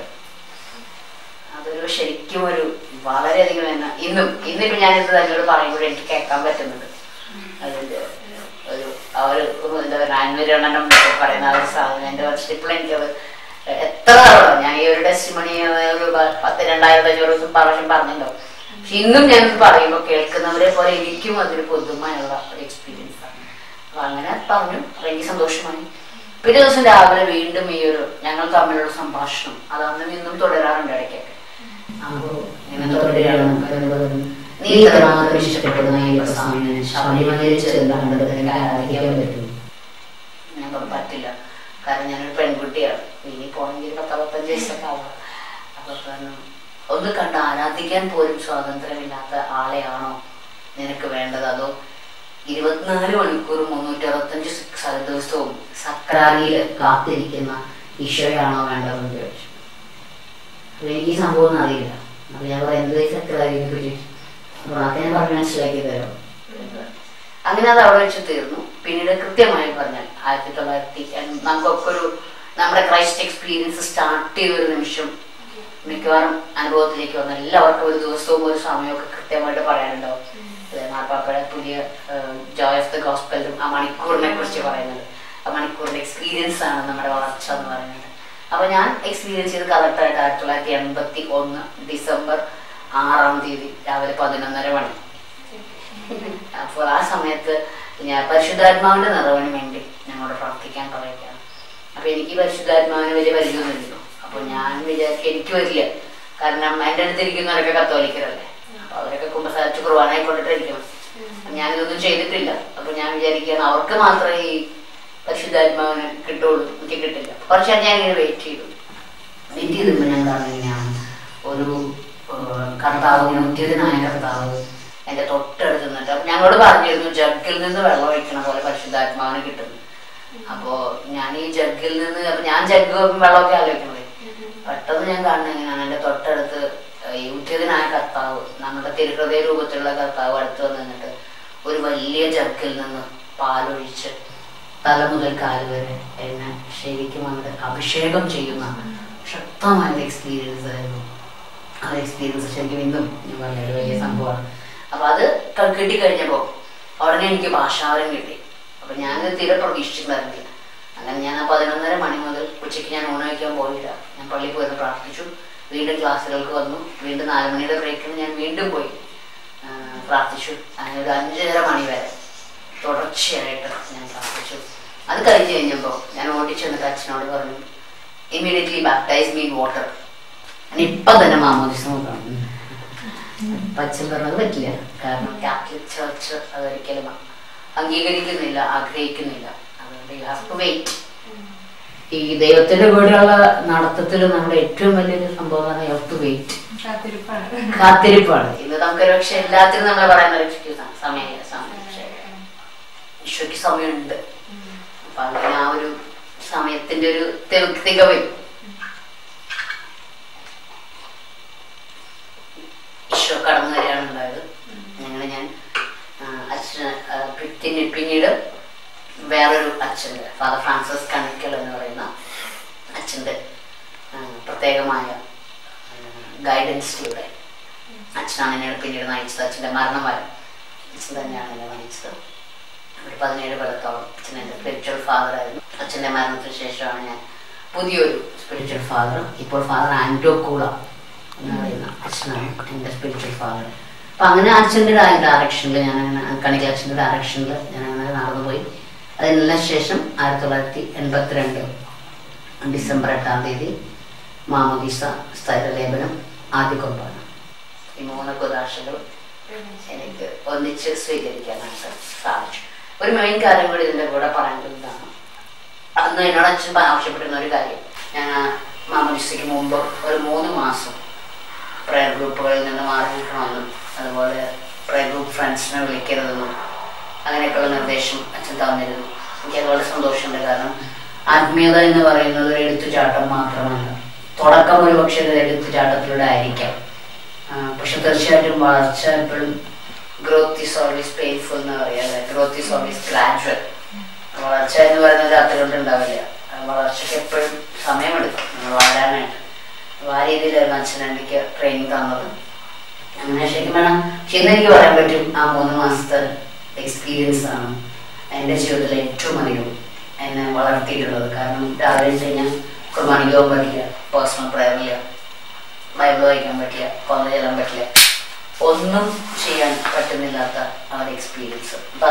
അതൊരു ശരിക്കും ഒരു വളരെയധികം എന്നെ ഇന്നിപ്പോ ഞാനിത് തന്നോട് പറയുമ്പോൾ എനിക്ക് കേൾക്കാൻ പറ്റുന്നുണ്ട്. അതിന്റെ ഒരു എന്താ പറയുക, അന്വരണം പറയുന്ന ആ ഒരു സാധനം എന്റെ മനസ്സിൽ ഇപ്പോഴും എനിക്കത് എത്ര തവണ ഞാൻ ഈ ഒരു ടെസ്റ്റിമണി ഒരു 10,000-2,500 പ്രാവശ്യം പറഞ്ഞിട്ടുണ്ടോ. പക്ഷെ ഇന്നും ഞാനിത് പറയുമ്പോൾ കേൾക്കുന്നവരെ പോലെ എനിക്കും അതൊരു പുതുമയുള്ള ഒരു എക്സ്പീരിയൻസ് ആണ്. അപ്പൊ അങ്ങനെ പറഞ്ഞു, എനിക്ക് സന്തോഷമായി. പിറ്റേ ദിവസം രാവിലെ വീണ്ടും ഈ ഒരു ഞങ്ങൾ തമ്മിലുള്ള സംഭാഷണം അത് അന്നും ഇന്നും തുടരാറുണ്ട് ഇടയ്ക്കൊക്കെ. അപ്പോ ഇങ്ങനെ തുടരുകയാണ്, നീ ഇത്രമാത്രം ഇഷ്ടപ്പെടുന്ന അയ്യപ്പസ്വാമിനെ ശബരിമലയിൽ ചെന്ന് കണ്ടത് എനിക്ക് ആരാധിക്കാൻ പറ്റും? ഞാൻ പറ്റില്ല, കാരണം ഞാനൊരു പെൺകുട്ടിയാണ്, ഇനി പോണെങ്കിൽ 10-15 വയസ്സൊക്കെ ആവാം. അപ്പൊ ഒന്ന് കണ്ട് ആരാധിക്കാൻ പോലും സ്വാതന്ത്ര്യമില്ലാത്ത ആളെയാണോ നിനക്ക് വേണ്ടത്, അതോ 24 മണിക്കൂർ 365 ദിവസവും സക്രാരിയിൽ കാത്തിരിക്കുന്ന ഈശോയാണോ വേണ്ടതെന്ന് ചോദിച്ചു. അപ്പൊ എനിക്ക് ഈ സംഭവം ഒന്നും അറിയില്ല. അപ്പൊ ഞാൻ പറയുന്നത് സക്രാരിയെ പറ്റി ഞാൻ പറഞ്ഞ് മനസ്സിലാക്കി തരാം. അങ്ങനെ അത് അവിടെ വെച്ച് തീർന്നു. പിന്നീട് കൃത്യമായി പറഞ്ഞാൽ 1900 നമുക്കൊക്കെ നമ്മുടെ ക്രൈസ്റ്റ് എക്സ്പീരിയൻസ് സ്റ്റാർട്ട് ചെയ്ത ഒരു നിമിഷം മിക്കവാറും അനുഭവത്തിലേക്ക് വന്ന എല്ലാവർക്കും ഒരു ദിവസവും ഒരു സമയമൊക്കെ കൃത്യമായിട്ട് പറയാനുണ്ടാവും. മാർപ്പാപ്പയുടെ പുതിയ ജോയ് ഓഫ് ദ ഗോസ്പെലും ആ മണിക്കൂറിനെ കുറിച്ച് പറയുന്നത്, ആ മണിക്കൂറിന്റെ എക്സ്പീരിയൻസ് ആണ് നമ്മുടെ വളർച്ച എന്ന് പറയുന്നത്. അപ്പൊ ഞാൻ എക്സ്പീരിയൻസ് ചെയ്ത് കറക്റ്റായിട്ട് 1981 ഡിസംബർ 6 രാവിലെ 11:30 മണി. അപ്പോൾ ആ സമയത്ത് ഞാൻ പരിശുദ്ധാത്മാവിന്റെ നിറവിന് വേണ്ടി ഞങ്ങളോട് പ്രാർത്ഥിക്കാൻ പറയുകയാണ്. അപ്പൊ എനിക്ക് പരിശുദ്ധാത്മാവിന് വലിയ പരിചയമൊന്നുമില്ലല്ലോ. അപ്പൊ ഞാൻ വിചാരിക്കും എനിക്ക് വരില്ല, കാരണം എൻ്റെ അടുത്ത് ഇരിക്കുന്നവരൊക്കെ കത്തോലിക്കരല്ലേ, അപ്പൊ അവരൊക്കെ കുമ്പസാരിച്ച് കുർബാനയെ കൊണ്ടിട്ടിരിക്കണം. ഞാനിതൊന്നും ചെയ്തിട്ടില്ല. അപ്പൊ ഞാൻ വിചാരിക്കുകയാണ് അവർക്ക് മാത്രമേ ഈ പരിശുദ്ധാത്മാവിന് കിട്ടുള്ളൂ, എനിക്ക് കിട്ടില്ല. കുറച്ച് ഞാൻ ഇങ്ങനെ വെയിറ്റ് ചെയ്തപ്പോൾ ഞാൻ പറഞ്ഞാണ് ഒരു കർത്താവ്, ഉദ്യതനായ കർത്താവ് എന്റെ തൊട്ടടുത്ത് നിന്നിട്ട് അപ്പൊ ഞങ്ങളോട് പറഞ്ഞിരുന്നു ജഗ്ഗിൽ നിന്ന് വെള്ളം ഒഴിക്കണ പോലെ പരിശുദ്ധാത്മാവിന് കിട്ടുന്നു. അപ്പോ ഞാൻ ഈ ജഗ്ഗിൽ നിന്ന്, അപ്പൊ ഞാൻ ജഗ്ഗ് വെള്ളമൊക്കെ ആലോചിക്കണത്, പെട്ടെന്ന് ഞാൻ കാണുന്നത് എങ്ങനെയാണ്, എന്റെ തൊട്ടടുത്ത് ഈ ഉദ്യതനായ കർത്താവ്, നമ്മുടെ തിരുഹൃദയ രൂപത്തിലുള്ള കർത്താവ് അടുത്ത് വന്നിട്ട് ഒരു വലിയ ജഗ്ഗിൽ നിന്ന് പാലൊഴിച്ച് തല മുതൽ കാല് വരെ എന്നെ ശരിക്കും അങ്ങോട്ട് അഭിഷേകം ചെയ്യുന്ന ശക്തമായ ഒരു എക്സ്പീരിയൻസ് ആയിരുന്നു. ആ എക്സ്പീരിയൻസ് ശരിക്കും ഇന്നും ഞാൻ പറഞ്ഞൊരു വലിയ സംഭവമാണ്. അപ്പോൾ അത് കിട്ടിക്കഴിഞ്ഞപ്പോൾ ഉടനെ എനിക്ക് ഭാഷാവരം കിട്ടി. അപ്പം ഞാനത് തീരെ പ്രതീക്ഷിച്ചിട്ടുണ്ടായിരുന്നില്ല. അങ്ങനെ ഞാൻ 11:30 മണി മുതൽ ഉച്ചയ്ക്ക് ഞാൻ ഊണ് വയ്ക്കാൻ പോയില്ല. ഞാൻ പള്ളിയിൽ പോയിരുന്നു, പ്രാർത്ഥിച്ചു, വീണ്ടും ക്ലാസ്സുകൾക്ക് വന്നു, വീണ്ടും 4 മണിയുടെ ബ്രേക്കിന് ഞാൻ വീണ്ടും പോയി പ്രാർത്ഥിച്ചു. അങ്ങനെ ഒരു 5:30 മണി വരെ തുടർച്ചയായിട്ട് ഞാൻ പ്രാർത്ഥിച്ചു. അത് കഴിഞ്ഞ് കഴിഞ്ഞപ്പോൾ ഞാൻ ഓടിച്ചെന്നിട്ട് അച്ഛനോട് പറഞ്ഞു, immediately baptize me in water. ഞാൻ ഇപ്പം തന്നെ മാമോദിസ നോക്കണം. അച്ഛൻ പറഞ്ഞത് പറ്റില്ല, കാരണം കാത്തലിക് ചർച്ച് അതൊരിക്കലും അംഗീകരിക്കുന്നില്ല, ആഗ്രഹിക്കുന്നില്ല. അതുകൊണ്ട് യു ഹാവ് ടു വെയിറ്റ്. ഈ ദൈവത്തിന്റെ കൂടെയുള്ള നടത്തത്തിൽ നമ്മുടെ ഏറ്റവും വലിയൊരു സംഭവം യു ഹാവ് ടു വെയിറ്റ്. കാത്തിരിപ്പാണ്. ഇന്ന് നമുക്കൊരു പക്ഷെ എല്ലാത്തിനും നമ്മൾ പറയുന്ന ഒരു സമയമില്ല, ഈശോയ്ക്ക് സമയമുണ്ട്. അപ്പൊ അങ്ങനെ ആ ഒരു സമയത്തിന്റെ ഒരു തികവ് ഈശോ കടന്നു വരികയാണ് ഉണ്ടായത്. അങ്ങനെ ഞാൻ അച്ഛന് പിന്നീട് വേറൊരു അച്ഛൻ്റെ, ഫാദർ ഫ്രാൻസിസ് കണിക്കൽ എന്ന് പറയുന്ന അച്ഛൻ്റെ പ്രത്യേകമായ ഗൈഡൻസിലൂടെ അച്ഛനാണ് എന്നെ പിന്നീട് നയിച്ചത്. അച്ഛൻ്റെ മരണം വരെ അച്ഛൻ തന്നെയാണ് എന്നെ നയിച്ചത്. ഒരു 17 കൊല്ലത്തോളം അച്ഛൻ എൻ്റെ സ്പിരിച്വൽ ഫാദറായിരുന്നു. അച്ഛൻ്റെ മരണത്തിന് ശേഷമാണ് ഞാൻ പുതിയൊരു സ്പിരിച്വൽ ഫാദർ, ഇപ്പോൾ ഫാദർ ആൻഡ്രോ കൂള എന്ന് പറയുന്ന അച്ഛനാണ് എൻ്റെ സ്പിരിച്വൽ ഫാദർ. അപ്പം അങ്ങനെ അച്ഛൻ്റെ ഡയറക്ഷനിൽ ഞാനങ്ങനെ കണിക്കൽ അച്ഛൻ്റെ ഡയറക്ഷനിൽ ഞാനങ്ങനെ നടന്നുപോയി. അതിനെല്ലാം ശേഷം 1982 ഡിസംബർ 8-ാം തീയതി മാമോദിസ, സ്ഥൈര്യലേപനം, ആദ്യ കുർബാന, ഈ 3 കുദാശകളും എനിക്ക് ഒന്നിച്ച് സ്വീകരിക്കാനായിട്ട് സാധിച്ചു. ഒരു മെയിൻ കാര്യം കൂടി ഇതിൻ്റെ കൂടെ പറയേണ്ടതാണ്. അന്ന് എന്നോട് അച്ഛൻ ആവശ്യപ്പെട്ടിരുന്ന ഒരു കാര്യം, ഞാൻ മാമോദിസയ്ക്ക് മുമ്പ് ഒരു 3 മാസം പ്രയർ ഗ്രൂപ്പുകളിൽ നിന്ന് മാറി നിൽക്കണമെന്നും അതുപോലെ പ്രയർ ഗ്രൂപ്പ് ഫ്രണ്ട്സിനെ വിളിക്കരുതെന്നും അങ്ങനെയൊക്കെയുള്ള നിർദ്ദേശം അച്ഛൻ തന്നിരുന്നു. എനിക്കത് വളരെ സന്തോഷമുണ്ട്. കാരണം ആത്മീയത എന്ന് പറയുന്നത് ഒരു എടുത്തുചാട്ടം മാത്രമല്ല. തുടക്കം ഒരു പക്ഷേ എടുത്തുചാട്ടത്തിലൂടെ ആയിരിക്കാം, പക്ഷെ തീർച്ചയായിട്ടും വളർച്ച എപ്പോഴും ഗ്രോത്ത് ഈസ് ഓൾവേസ് പെയിൻഫുൾ എന്ന് പറയാതെ, ഗ്രോത്ത് ഈസ് ഓൾവേസ് ഗ്രാജുവൽ. വളർച്ച എന്ന് പറയുന്നത് രാത്രി കൊണ്ട് ഉണ്ടാവില്ല. വളർച്ചയ്ക്ക് എപ്പോഴും സമയമെടുക്കും നമ്മൾ വളരാനായിട്ട്. ആ രീതിയിലായിരുന്നു അച്ഛൻ എനിക്ക് ട്രെയിനിങ് തന്നത്. അങ്ങനെ ശരിക്കും വേണം ഇന്ന് എനിക്ക് പറയാൻ പറ്റും, ആ 3 മാസത്തെ എക്സ്പീരിയൻസ് ആണ് എൻ്റെ ജീവിതത്തിലെ ഏറ്റവും അധികം എന്നെ വളർത്തിയിട്ടുള്ളത്. കാരണം രാവിലെ കഴിഞ്ഞാൽ കുർബാനയ്ക്ക് പോകാൻ പറ്റില്ല, പേഴ്സണൽ പ്രയറില്ല, ബൈബിൾ വായിക്കാൻ പറ്റില്ല, കൊന്ത ചെല്ലാൻ പറ്റില്ല, ഒന്നും ചെയ്യാൻ പറ്റുന്നില്ലാത്ത ആ ഒരു എക്സ്പീരിയൻസ്. അപ്പം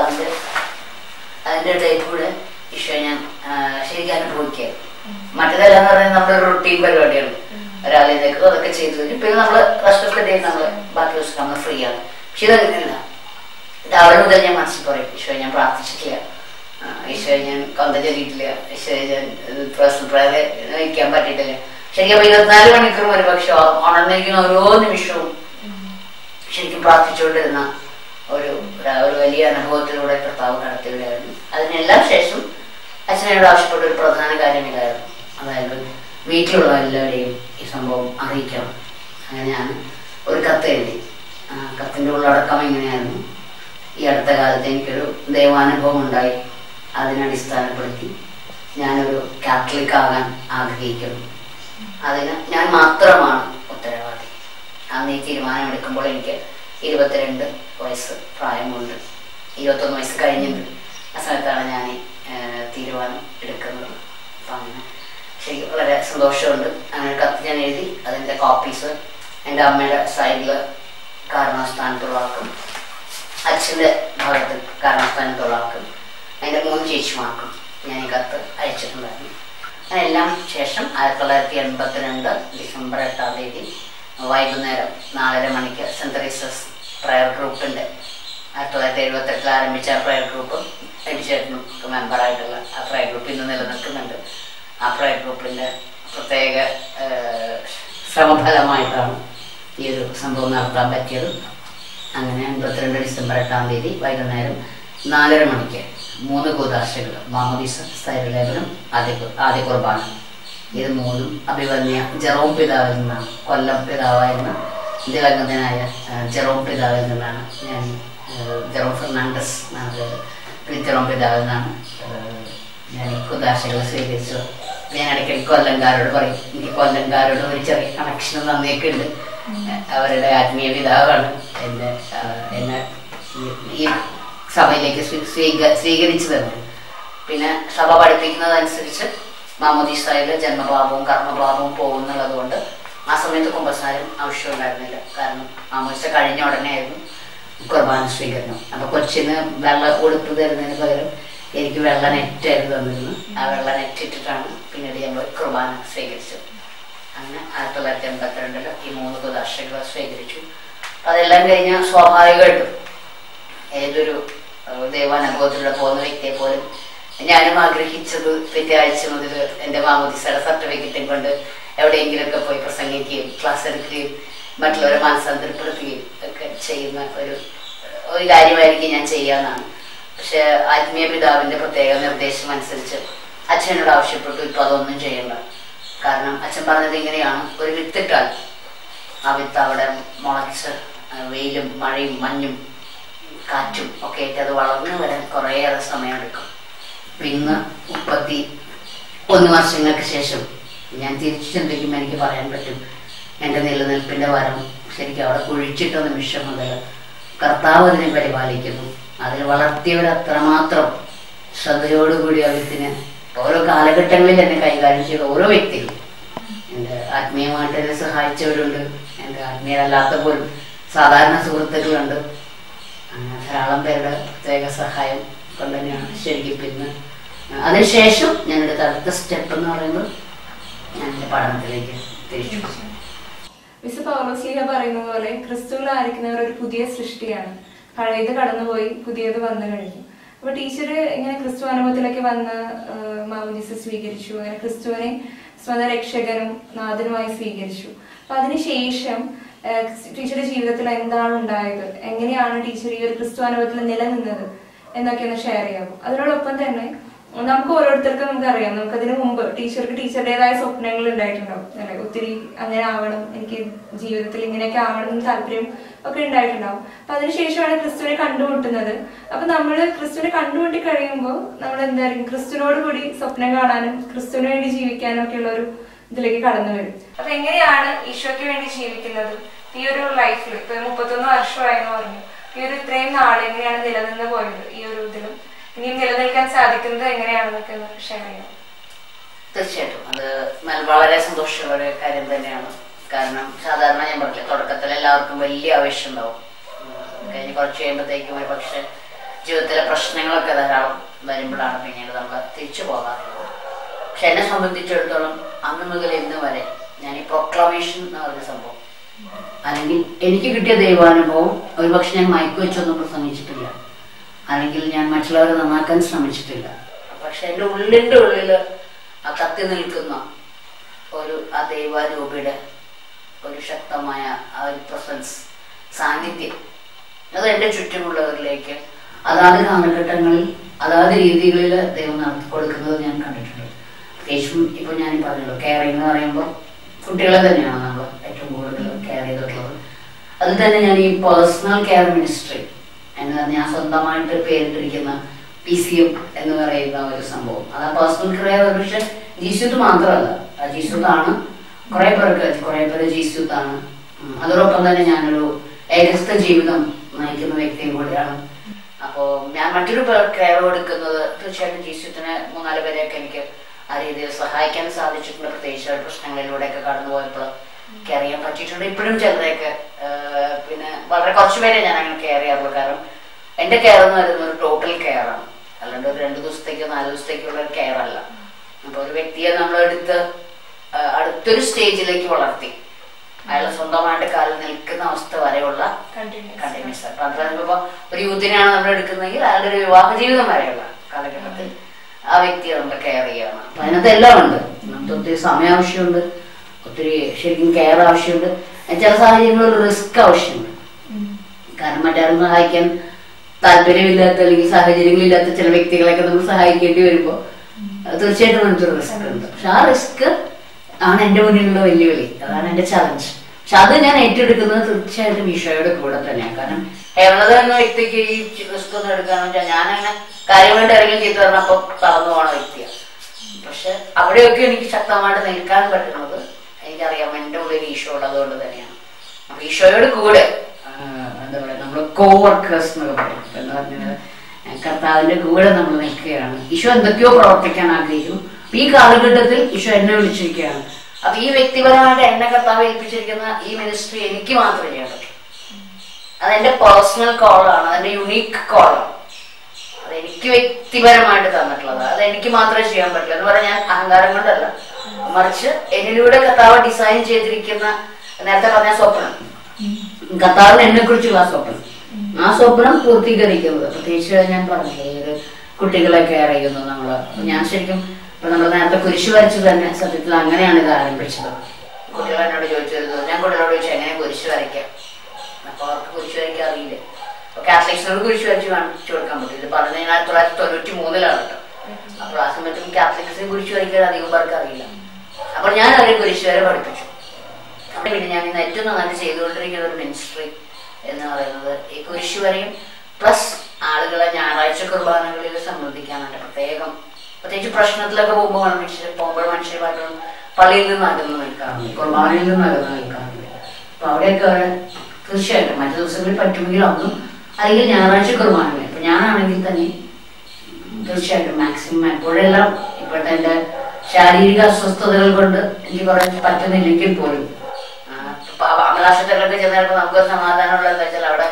അതിൻ്റെ ഇടയിൽ കൂടെ ഈശോ ഞാൻ ശരിക്കും അനുഭവിക്കുകയായിരുന്നു. മറ്റേതെല്ലാം എന്ന് പറയുന്നത് നമ്മുടെ ഒരു റൊട്ടീൻ പരിപാടിയാണ്. രാവിലേക്ക് അതൊക്കെ ചെയ്തു കഴിഞ്ഞു, പിന്നെ നമ്മൾ റെസ്റ്റ് ഓഫ് ദ ഡേ നമ്മൾ ബാക്കി ദിവസം നമ്മൾ ഫ്രീ ആണ്. പക്ഷെ ഇതങ്ങനെയല്ല. രാവിലെ മുതൽ ഞാൻ മനസ്സിൽ പറയും, ഈശോയെ ഞാൻ പ്രാർത്ഥിച്ചിട്ടില്ല, ഈശോയെ ഞാൻ കൊന്ത ചൊല്ലിയിട്ടില്ല, ഈശോയെ ഞാൻ പേഴ്സണൽ പ്രയർ വയ്ക്കാൻ പറ്റിയിട്ടില്ല. ശരിക്കും 24 മണിക്കൂറും ഒരു പക്ഷെ ഉണർന്നിരിക്കുന്ന ഓരോ നിമിഷവും ശരിക്കും പ്രാർത്ഥിച്ചുകൊണ്ടിരുന്ന ഒരു വലിയ അനുഭവത്തിലൂടെ കർത്താവ് കടത്തിവിടായിരുന്നു. അതിനെല്ലാം ശേഷം അച്ഛനോട് ആവശ്യപ്പെട്ട ഒരു പ്രധാന കാര്യം ഇതായിരുന്നു, അതായത് വീട്ടിലുള്ള എല്ലാവരെയും ഈ സംഭവം അറിയിക്കണം. അങ്ങനെ ഞാൻ ഒരു കത്ത് എഴുതി. കത്തിൻ്റെ ഉള്ളടക്കം എങ്ങനെയായിരുന്നു, ഈ അടുത്ത കാലത്ത് എനിക്കൊരു ദൈവാനുഭവം ഉണ്ടായി, അതിനടിസ്ഥാനപ്പെടുത്തി ഞാനൊരു കാത്തലിക് ആകാൻ ആഗ്രഹിക്കുന്നു, അതിന് ഞാൻ മാത്രമാണ് ഉത്തരവാദി. അന്ന് ഈ തീരുമാനമെടുക്കുമ്പോൾ എനിക്ക് 22 വയസ്സ് പ്രായമുണ്ട്, 21 വയസ്സ് കഴിഞ്ഞിട്ടുണ്ട്. ആ സമയത്താണ് ഞാൻ തീരുമാനം എടുക്കുന്നത്. അപ്പം അങ്ങനെ ശരിക്കും വളരെ സന്തോഷമുണ്ട്. അങ്ങനെ കത്ത് ഞാൻ എഴുതി, അതിൻ്റെ കോപ്പീസ് എൻ്റെ അമ്മയുടെ സൈഡിൽ കാരണസ്ഥാനത്തുള്ള ആൾക്കും അച്ഛൻ്റെ ഭാഗത്ത് കാരണസ്ഥാനത്തുള്ള ആൾക്കും എൻ്റെ 3 ചേച്ചിമാർക്കും ഞാൻ ഈ കത്ത് അയച്ചിട്ടുണ്ടായിരുന്നു. അതിനെല്ലാം ശേഷം 1982 ഡിസംബർ 8-ാം തീയതി വൈകുന്നേരം 4:30 മണിക്ക് സെൻറ്റ് തെരേസസ് പ്രയർ ഗ്രൂപ്പിൻ്റെ 1978 ആരംഭിച്ച ആ പ്രയർ ഗ്രൂപ്പ്, എഡിച്ചേട്ടനും മെമ്പറായിട്ടുള്ള ആ പ്രയർ ഗ്രൂപ്പ് ഇന്ന് നിലനിൽക്കുന്നുണ്ട്. ആ പ്രയർ ഗ്രൂപ്പിൻ്റെ പ്രത്യേക ശ്രമഫലമായിട്ടാണ് ഈ ഒരു സംഭവം നടത്താൻ പറ്റിയത്. അങ്ങനെ 1982 ഡിസംബർ 8-ാം തീയതി വൈകുന്നേരം 4:30 മണിക്ക് 3 കൂദാശകൾ, മാമോദിസ, സ്ഥൈര്യലേപനം, ആദ്യ കുർബാന, ഇത് 3 അഭിവന്യ ജെറോം പിതാവിൽ നിന്നാണ്, കൊല്ലം പിതാവായിരുന്ന ദിവംഗതനായ ജെറോം പിതാവിൽ നിന്നാണ് ഞാൻ, ജെറോം ഫെർണാണ്ടസ് എന്നാണ് പേര്, ജെറോം പിതാവിൽ നിന്നാണ് ഞാൻ കുദാശകൾ സ്വീകരിച്ചു. ഞാൻ ഇടയ്ക്കിടയ്ക്ക് കൊല്ലംകാരോട് പറയും, എനിക്ക് കൊല്ലംകാരോട് ഒരു ചെറിയ കണക്ഷൻ നന്ദിയൊക്കെ ഉണ്ട്. അവരുടെ ആത്മീയ പിതാവാണ് എന്നെ ഈ സഭയിലേക്ക് സ്വീകരിച്ചു തന്നത്. പിന്നെ സഭ പഠിപ്പിക്കുന്നതനുസരിച്ച് മാമോദീസയിൽ ജന്മഭാവവും കർമ്മഭാവവും പോകുന്നുള്ളത് കൊണ്ട് ആ സമയത്ത് കുമ്പസാരം ആവശ്യമുണ്ടായിരുന്നില്ല. കാരണം മാമോദീസ കഴിഞ്ഞ ഉടനെ ആയിരുന്നു കുർബാന സ്വീകരണം. അപ്പൊ കൊച്ചിന് വെള്ള ഉടുപ്പ് തരുന്നതിന് പകരം എനിക്ക് വെള്ള നെറ്റായിരുന്നു തന്നിരുന്നു. ആ വെള്ള നെറ്റ് ഇട്ടിട്ടാണ് പിന്നീട് ഞങ്ങൾ കുർബാന സ്വീകരിച്ചത്. അങ്ങനെ 1982 ഈ 3 കുദാശകൾ സ്വീകരിച്ചു. അതെല്ലാം കഴിഞ്ഞാൽ സ്വാഭാവികമായിട്ടും ഏതൊരു ദൈവാനുഭവത്തിലൂടെ പോകുന്ന വ്യക്തിയെ പോലും ഞാനും ആഗ്രഹിച്ചത് പിറ്റേ ആഴ്ച മുതൽ എൻ്റെ മാമോദീസയുടെ സർട്ടിഫിക്കറ്റും കൊണ്ട് എവിടെയെങ്കിലുമൊക്കെ പോയി പ്രസംഗിക്കുകയും ക്ലാസ് എടുക്കുകയും മറ്റുള്ളവരെ മാനസാന്തരപ്പെടുത്തുകയും ഒക്കെ ചെയ്യുന്ന ഒരു കാര്യമായിരിക്കും ഞാൻ ചെയ്യാമെന്നാണ്. പക്ഷെ ആത്മീയ പിതാവിൻ്റെ പ്രത്യേക നിർദ്ദേശം അനുസരിച്ച് അച്ഛനോട് ആവശ്യപ്പെട്ടു, ഇപ്പം അതൊന്നും ചെയ്യണ്ട. കാരണം അച്ഛൻ പറഞ്ഞത് ഇങ്ങനെയാണ്, ഒരു വിത്തിട്ടാൽ ആ വിത്ത് അവിടെ മുളച്ച് വെയിലും മഴയും മഞ്ഞും കാറ്റും ഒക്കെ ആയിട്ട് അത് വളർന്നു വരാൻ കുറേയേറെ സമയമെടുക്കും. ഇന്ന് 31 വർഷങ്ങൾക്ക് ശേഷം ഞാൻ തിരിച്ചു ചിന്തിക്കുമ്പോൾ എനിക്ക് പറയാൻ പറ്റും, എൻ്റെ നിലനിൽപ്പിൻ്റെ വരം ശരിക്കും അവിടെ കുഴിച്ചിട്ട നിമിഷം മുതൽ കർത്താവ് അതിനെ പരിപാലിക്കുന്നു. അതിൽ വളർത്തിയവർ അത്രമാത്രം ശ്രദ്ധയോടുകൂടി ആ വിത്തിന് ഓരോ കാലഘട്ടങ്ങളിൽ എന്നെ കൈകാര്യം ചെയ്ത ഓരോ വ്യക്തികളും എൻ്റെ ആത്മീയമായിട്ട് എന്നെ സഹായിച്ചവരുണ്ട്, എൻ്റെ ആത്മീയരല്ലാത്ത പോലും സാധാരണ സുഹൃത്തുക്കളുണ്ട്. അങ്ങനെ ധാരാളം പേരുടെ പ്രത്യേക സഹായം കൊണ്ട് തന്നെയാണ് ശരിക്കും പിന്നെ അതിനുശേഷം ഞാനെടുത്ത അടുത്ത സ്റ്റെപ്പ് എന്ന് പറയുന്നത് ഞാൻ എൻ്റെ പഠനത്തിലേക്ക് തിരിച്ചു. മിസ് പൗലോസ്ലീഹ പറയുന്നത് പോലെ ക്രിസ്തുവിലായിരിക്കുന്നവർ ഒരു പുതിയ സൃഷ്ടിയാണ്. പഴയത് കടന്നുപോയി, പുതിയത് വന്നു കഴിഞ്ഞു. അപ്പൊ ടീച്ചർ ഇങ്ങനെ ക്രിസ്തു അനുഭവത്തിലേക്ക് വന്ന് മാമോദീസ സ്വീകരിച്ചു, അങ്ങനെ ക്രിസ്തുവിനെ സ്വന്തം രക്ഷകനും നാഥനുമായി സ്വീകരിച്ചു. അപ്പൊ അതിനുശേഷം ടീച്ചറുടെ ജീവിതത്തിൽ എന്താണ് ഉണ്ടായത്, എങ്ങനെയാണ് ടീച്ചർ ഈ ഒരു ക്രിസ്തു അനുഭവത്തിൽ നിലനിന്നത് എന്നൊക്കെ ഒന്ന് ഷെയർ ചെയ്യാമോ? അതിനോടൊപ്പം തന്നെ നമുക്ക് ഓരോരുത്തർക്കും നമുക്കറിയാം, നമുക്കതിന് മുമ്പ് ടീച്ചറുടേതായ സ്വപ്നങ്ങൾ ഉണ്ടായിട്ടുണ്ടാവും അല്ലെ, ഒത്തിരി അങ്ങനെ ആവണം, എനിക്ക് ജീവിതത്തിൽ ഇങ്ങനെയൊക്കെ ആവണം എന്ന് താല്പര്യം ഒക്കെ ഉണ്ടായിട്ടുണ്ടാവും. അപ്പൊ അതിനുശേഷമാണ് ക്രിസ്തുവിനെ കണ്ടുമുട്ടുന്നത്. അപ്പൊ നമ്മൾ ക്രിസ്തുവിനെ കണ്ടുമുട്ടി കഴിയുമ്പോൾ നമ്മൾ എന്തായിരിക്കും, ക്രിസ്തുവിനോട് കൂടി സ്വപ്നം കാണാനും ക്രിസ്തുവിന് വേണ്ടി ജീവിക്കാനും ഒക്കെ ഉള്ള ഒരു ഇതിലേക്ക് കടന്നു വരും. അപ്പൊ എങ്ങനെയാണ് ഈശോയ്ക്ക് വേണ്ടി ജീവിക്കുന്നത് ഈ ഒരു ലൈഫിൽ? ഇപ്പൊ 31 വർഷമായെന്ന് പറഞ്ഞു. ഈ ഒരു ഇത്രയും നാൾ എങ്ങനെയാണ് നിലനിന്ന് പോയത് ഈ ഒരു ഇതിലും ഇനിയും നിലനിൽക്കാൻ സാധിക്കുന്നത് എങ്ങനെയാണെന്നൊക്കെ ഷെയർ ചെയ്യാം. തീർച്ചയായിട്ടും അത് വളരെ സന്തോഷമുള്ള ഒരു കാര്യം തന്നെയാണ്. കാരണം സാധാരണ ഞാൻ പറഞ്ഞില്ല, തുടക്കത്തിൽ എല്ലാവർക്കും വലിയ ആവേശം ഉണ്ടാവും. കഴിഞ്ഞ് കുറച്ച് കഴിയുമ്പോഴത്തേക്കും ഒരു പക്ഷെ ജീവിതത്തിലെ പ്രശ്നങ്ങളൊക്കെ ധാരാളം വരുമ്പോഴാണ് പിന്നീട് നമ്മൾ തിരിച്ചു പോകാറുള്ളത്. പക്ഷെ എന്നെ സംബന്ധിച്ചിടത്തോളം അന്ന് മുതൽ ഇന്ന് വരെ ഞാൻ ഈ പ്രൊക്ലമേഷൻ എന്ന് പറഞ്ഞ സംഭവം, അല്ലെങ്കിൽ എനിക്ക് കിട്ടിയ ദൈവാനുഭവം, ഒരു പക്ഷെ ഞാൻ മയക്ക് വെച്ചൊന്നും പ്രസംഗിച്ചിട്ടില്ല, അല്ലെങ്കിൽ ഞാൻ മറ്റുള്ളവരെ നന്നാക്കാൻ ശ്രമിച്ചിട്ടില്ല. പക്ഷെ എൻ്റെ ഉള്ളിൻ്റെ ഉള്ളിൽ ആ കത്തി നിൽക്കുന്ന ആ ദൈവാരൂപിയുടെ ഒരു ശക്തമായ ആ ഒരു പ്രസൻസ്, സാന്നിധ്യം, അത് എൻ്റെ ചുറ്റുമുള്ളവരിലേക്ക് അതാത് കാലഘട്ടങ്ങളിൽ അതാത് രീതികളിൽ ദൈവം നടത്തി കൊടുക്കുന്നത് ഞാൻ കണ്ടിട്ടുണ്ട്. പ്രത്യേകിച്ചും ഇപ്പോൾ ഞാൻ പറഞ്ഞല്ലോ, കെയറിങ് എന്ന് പറയുമ്പോൾ കുട്ടികളെ തന്നെയാണ് നമ്മൾ ഏറ്റവും കൂടുതൽ കെയർ ചെയ്തിട്ടുള്ളത്. അതിൽ തന്നെ ഞാൻ ഈ പേഴ്സണൽ കെയർ മിനിസ്ട്രി ഞാൻ സ്വന്തമായിട്ട് പേരിട്ടിരിക്കുന്ന PCM എന്ന് പറയുന്ന ഒരു സംഭവം, അത് ആ പേഴ്സണൽ കെയർ. പക്ഷെ ജീസൂത്ത് മാത്രമല്ല, ജീസൂത്താണ് കുറെ പേര് ജീസൂത്താണ്. അതോടൊപ്പം തന്നെ ഞാനൊരു ഏകസ്ഥ ജീവിതം നയിക്കുന്ന വ്യക്തിയും കൂടിയാണ്. അപ്പോൾ ഞാൻ മറ്റൊരു കെയർ കൊടുക്കുന്നത് തീർച്ചയായിട്ടും ജീസൂത്തിനെ 3-4 പേരെയൊക്കെ എനിക്ക് ആ രീതിയിൽ സഹായിക്കാൻ സാധിച്ചിട്ടുണ്ട്. പ്രത്യേകിച്ച് പ്രശ്നങ്ങളിലൂടെയൊക്കെ കടന്നു പോയപ്പോൾ കെയർ ചെയ്യാൻ പറ്റിയിട്ടുണ്ട്. ഇപ്പോഴും ചിലരെയൊക്കെ പിന്നെ വളരെ കുറച്ച് പേരെ ഞാൻ അങ്ങനെ കെയർ ചെയ്യാറുള്ളൂ. കാരണം എൻ്റെ കെയർ എന്ന് പറയുന്നത് ഒരു ടോട്ടൽ കെയർ ആണ്, അല്ലാണ്ട് ഒരു 2 ദിവസത്തേക്കോ 4 ദിവസത്തേക്കുള്ള ഒരു കെയർ അല്ല. അപ്പോൾ ഒരു വ്യക്തിയെ നമ്മളെടുത്ത് അടുത്തൊരു സ്റ്റേജിലേക്ക് വളർത്തി അയാൾ സ്വന്തമായിട്ട് കാലിൽ നിൽക്കുന്ന അവസ്ഥ വരെയുള്ള കണ്ടിന്യൂസ്. അപ്പൊ അത് പറയുമ്പോൾ ഒരു യൂത്തിനെയാണ് നമ്മൾ എടുക്കുന്നതെങ്കിൽ അയാളുടെ ഒരു വിവാഹ ജീവിതം വരെയുള്ള കാലഘട്ടത്തിൽ ആ വ്യക്തിയെ നമ്മൾ കെയർ ചെയ്യണം. അപ്പൊ അതിനകത്ത് എല്ലാം ഉണ്ട്. നമുക്ക് ഒത്തിരി സമയം ആവശ്യമുണ്ട്, ഒത്തിരി ശരിക്കും കെയർ ആവശ്യമുണ്ട്, ചില സാഹചര്യങ്ങളിൽ റിസ്ക് ആവശ്യമുണ്ട്. കാരണം മറ്റാരും സഹായിക്കാൻ താല്പര്യമില്ലാത്ത അല്ലെങ്കിൽ സാഹചര്യങ്ങളില്ലാത്ത ചില വ്യക്തികളെയൊക്കെ നമ്മൾ സഹായിക്കേണ്ടി വരുമ്പോൾ തീർച്ചയായിട്ടും നമുക്കൊരു റിസ്ക് ഉണ്ട്. പക്ഷെ ആ റിസ്ക് ആണ് എൻ്റെ മുന്നിലുള്ള വെല്ലുവിളി, അതാണ് എൻ്റെ ചലഞ്ച്. പക്ഷെ അത് ഞാൻ ഏറ്റെടുക്കുന്നത് തീർച്ചയായിട്ടും ഈശോയുടെ കൂടെ തന്നെയാണ്. കാരണം ഹേമലത എന്ന വ്യക്തിക്ക് ഈ റിസ്ക് ഒന്നും എടുക്കാന്ന് വെച്ചാൽ ഞാനങ്ങനെ കാര്യമായിട്ട് ഇറങ്ങി ചീത്ത പറഞ്ഞപ്പോൾ തളർന്നു പോണ വ്യക്തിയാണ്. പക്ഷെ അവിടെയൊക്കെ എനിക്ക് ശക്തമായിട്ട് നിൽക്കാൻ പറ്റുന്നത് എനിക്കറിയാം എൻ്റെ ഉള്ളിൽ ഈശോ ഉള്ളതുകൊണ്ട് തന്നെയാണ്. അപ്പൊ ഈശോയോട് കൂടെ എന്താ പറയുക, നമ്മൾ കോ വർക്കേഴ്സ് എന്നൊക്കെ പറയും. എന്ന് പറഞ്ഞാൽ കർത്താവിന്റെ കൂടെ നമ്മൾ നിൽക്കുകയാണ്. ഈശോ എന്തൊക്കെയോ പ്രവർത്തിക്കാൻ ആഗ്രഹിക്കുന്നു. ഈ കാലഘട്ടത്തിൽ ഈശോ എന്നെ വിളിച്ചിരിക്കുകയാണ്. അപ്പൊ ഈ വ്യക്തിപരമായിട്ട് എന്നെ കർത്താവ് ഏൽപ്പിച്ചിരിക്കുന്ന ഈ മിനിസ്ട്രി എനിക്ക് മാത്രമേ ചെയ്യാൻ പറ്റൂ. അതെന്റെ പേഴ്സണൽ കോളാണ്, അതെന്റെ യുണീക്ക് കോളാണ്. അതെനിക്ക് വ്യക്തിപരമായിട്ട് തന്നിട്ടുള്ളത്, അത് എനിക്ക് മാത്രമേ ചെയ്യാൻ പറ്റുള്ളൂ. എന്ന് പറഞ്ഞാൽ ഞാൻ അഹങ്കാരം കൊണ്ടല്ല, മറിച്ച് എന്നിലൂടെ കർത്താവ് ഡിസൈൻ ചെയ്തിരിക്കുന്ന, നേരത്തെ പറഞ്ഞ സ്വപ്നം, കർത്താവിന് എന്നെ കുറിച്ചുള്ള ആ സ്വപ്നം, ആ സ്വപ്നം പൂർത്തീകരിക്കുന്നത്. പ്രത്യേകിച്ച് ഞാൻ പറഞ്ഞില്ലേ, ഒരു കുട്ടികളെ കെയർ ചെയ്യുന്നു നമ്മള്. ഞാൻ ശരിക്കും ഇപ്പൊ നമ്മൾ നേരത്തെ കുരിശ് വരച്ചത് തന്നെ സത്യത്തിൽ അങ്ങനെയാണ് ഇത് ആരംഭിച്ചത്. കുട്ടികൾ എന്നോട് ചോദിച്ചിരുന്നു, ഞാൻ കുട്ടികളോട് ചോദിച്ചു എങ്ങനെ കുരിശ് വരയ്ക്കാം. അപ്പൊ അവർക്ക് കുരിശ് വരയ്ക്കാൻ അറിയില്ല. അപ്പൊ കാത്തലിക്സിനോട് കുരിശ് വരച്ച് കാണിച്ചു കൊടുക്കാൻ പറ്റും. ഇത് 1993 കേട്ടോ. അപ്പോൾ ആ സമയത്തും കാത്തലിക്സിന് കുരിശ് വരയ്ക്കാൻ അധികം പേർക്ക് അറിയില്ല. അപ്പോൾ ഞാൻ അവരെ കുരിശ് വരെ പഠിപ്പിച്ചു. അപ്പൊ പിന്നെ ഞാൻ ഇന്ന് ഏറ്റവും നന്നായിട്ട് ചെയ്തുകൊണ്ടിരിക്കുന്ന ഒരു മിനിസ്ട്രി എന്ന് പറയുന്നത് ഈ കുരിശ് വരെയും പ്ലസ് ആളുകളെ ഞായറാഴ്ച കുർബാനകളിൽ സംബന്ധിക്കാനായിട്ട് പ്രത്യേകിച്ച് പ്രശ്നത്തിലൊക്കെ പോകുമ്പോൾ മനുഷ്യരുമായിട്ട് പള്ളിയിൽ നിന്ന് അകന്ന് നിൽക്കാറുണ്ട്, കുർബാനയിൽ നിന്ന് അകന്ന് നിൽക്കാറുണ്ട്. അപ്പൊ അവിടെയൊക്കെ അവരെ തീർച്ചയായിട്ടും മറ്റു ദിവസങ്ങളിൽ പറ്റുമെങ്കിൽ ഒന്നും, അല്ലെങ്കിൽ ഞായറാഴ്ച കുർബാനകൾ. ഇപ്പൊ ഞാനാണെങ്കിൽ തന്നെ തീർച്ചയായിട്ടും മാക്സിമം എപ്പോഴെല്ലാം ഇപ്പോഴത്തെ എന്റെ ശാരീരിക അസ്വസ്ഥതകൾ കൊണ്ട് എനിക്ക് പറയാൻ പറ്റുന്നില്ലെങ്കിൽ പോലും അമലാശത്തിലൊക്കെ ചെന്നപ്പോൾ നമുക്കൊരു സമാധാനമുള്ള എന്താ വെച്ചാൽ അവിടെ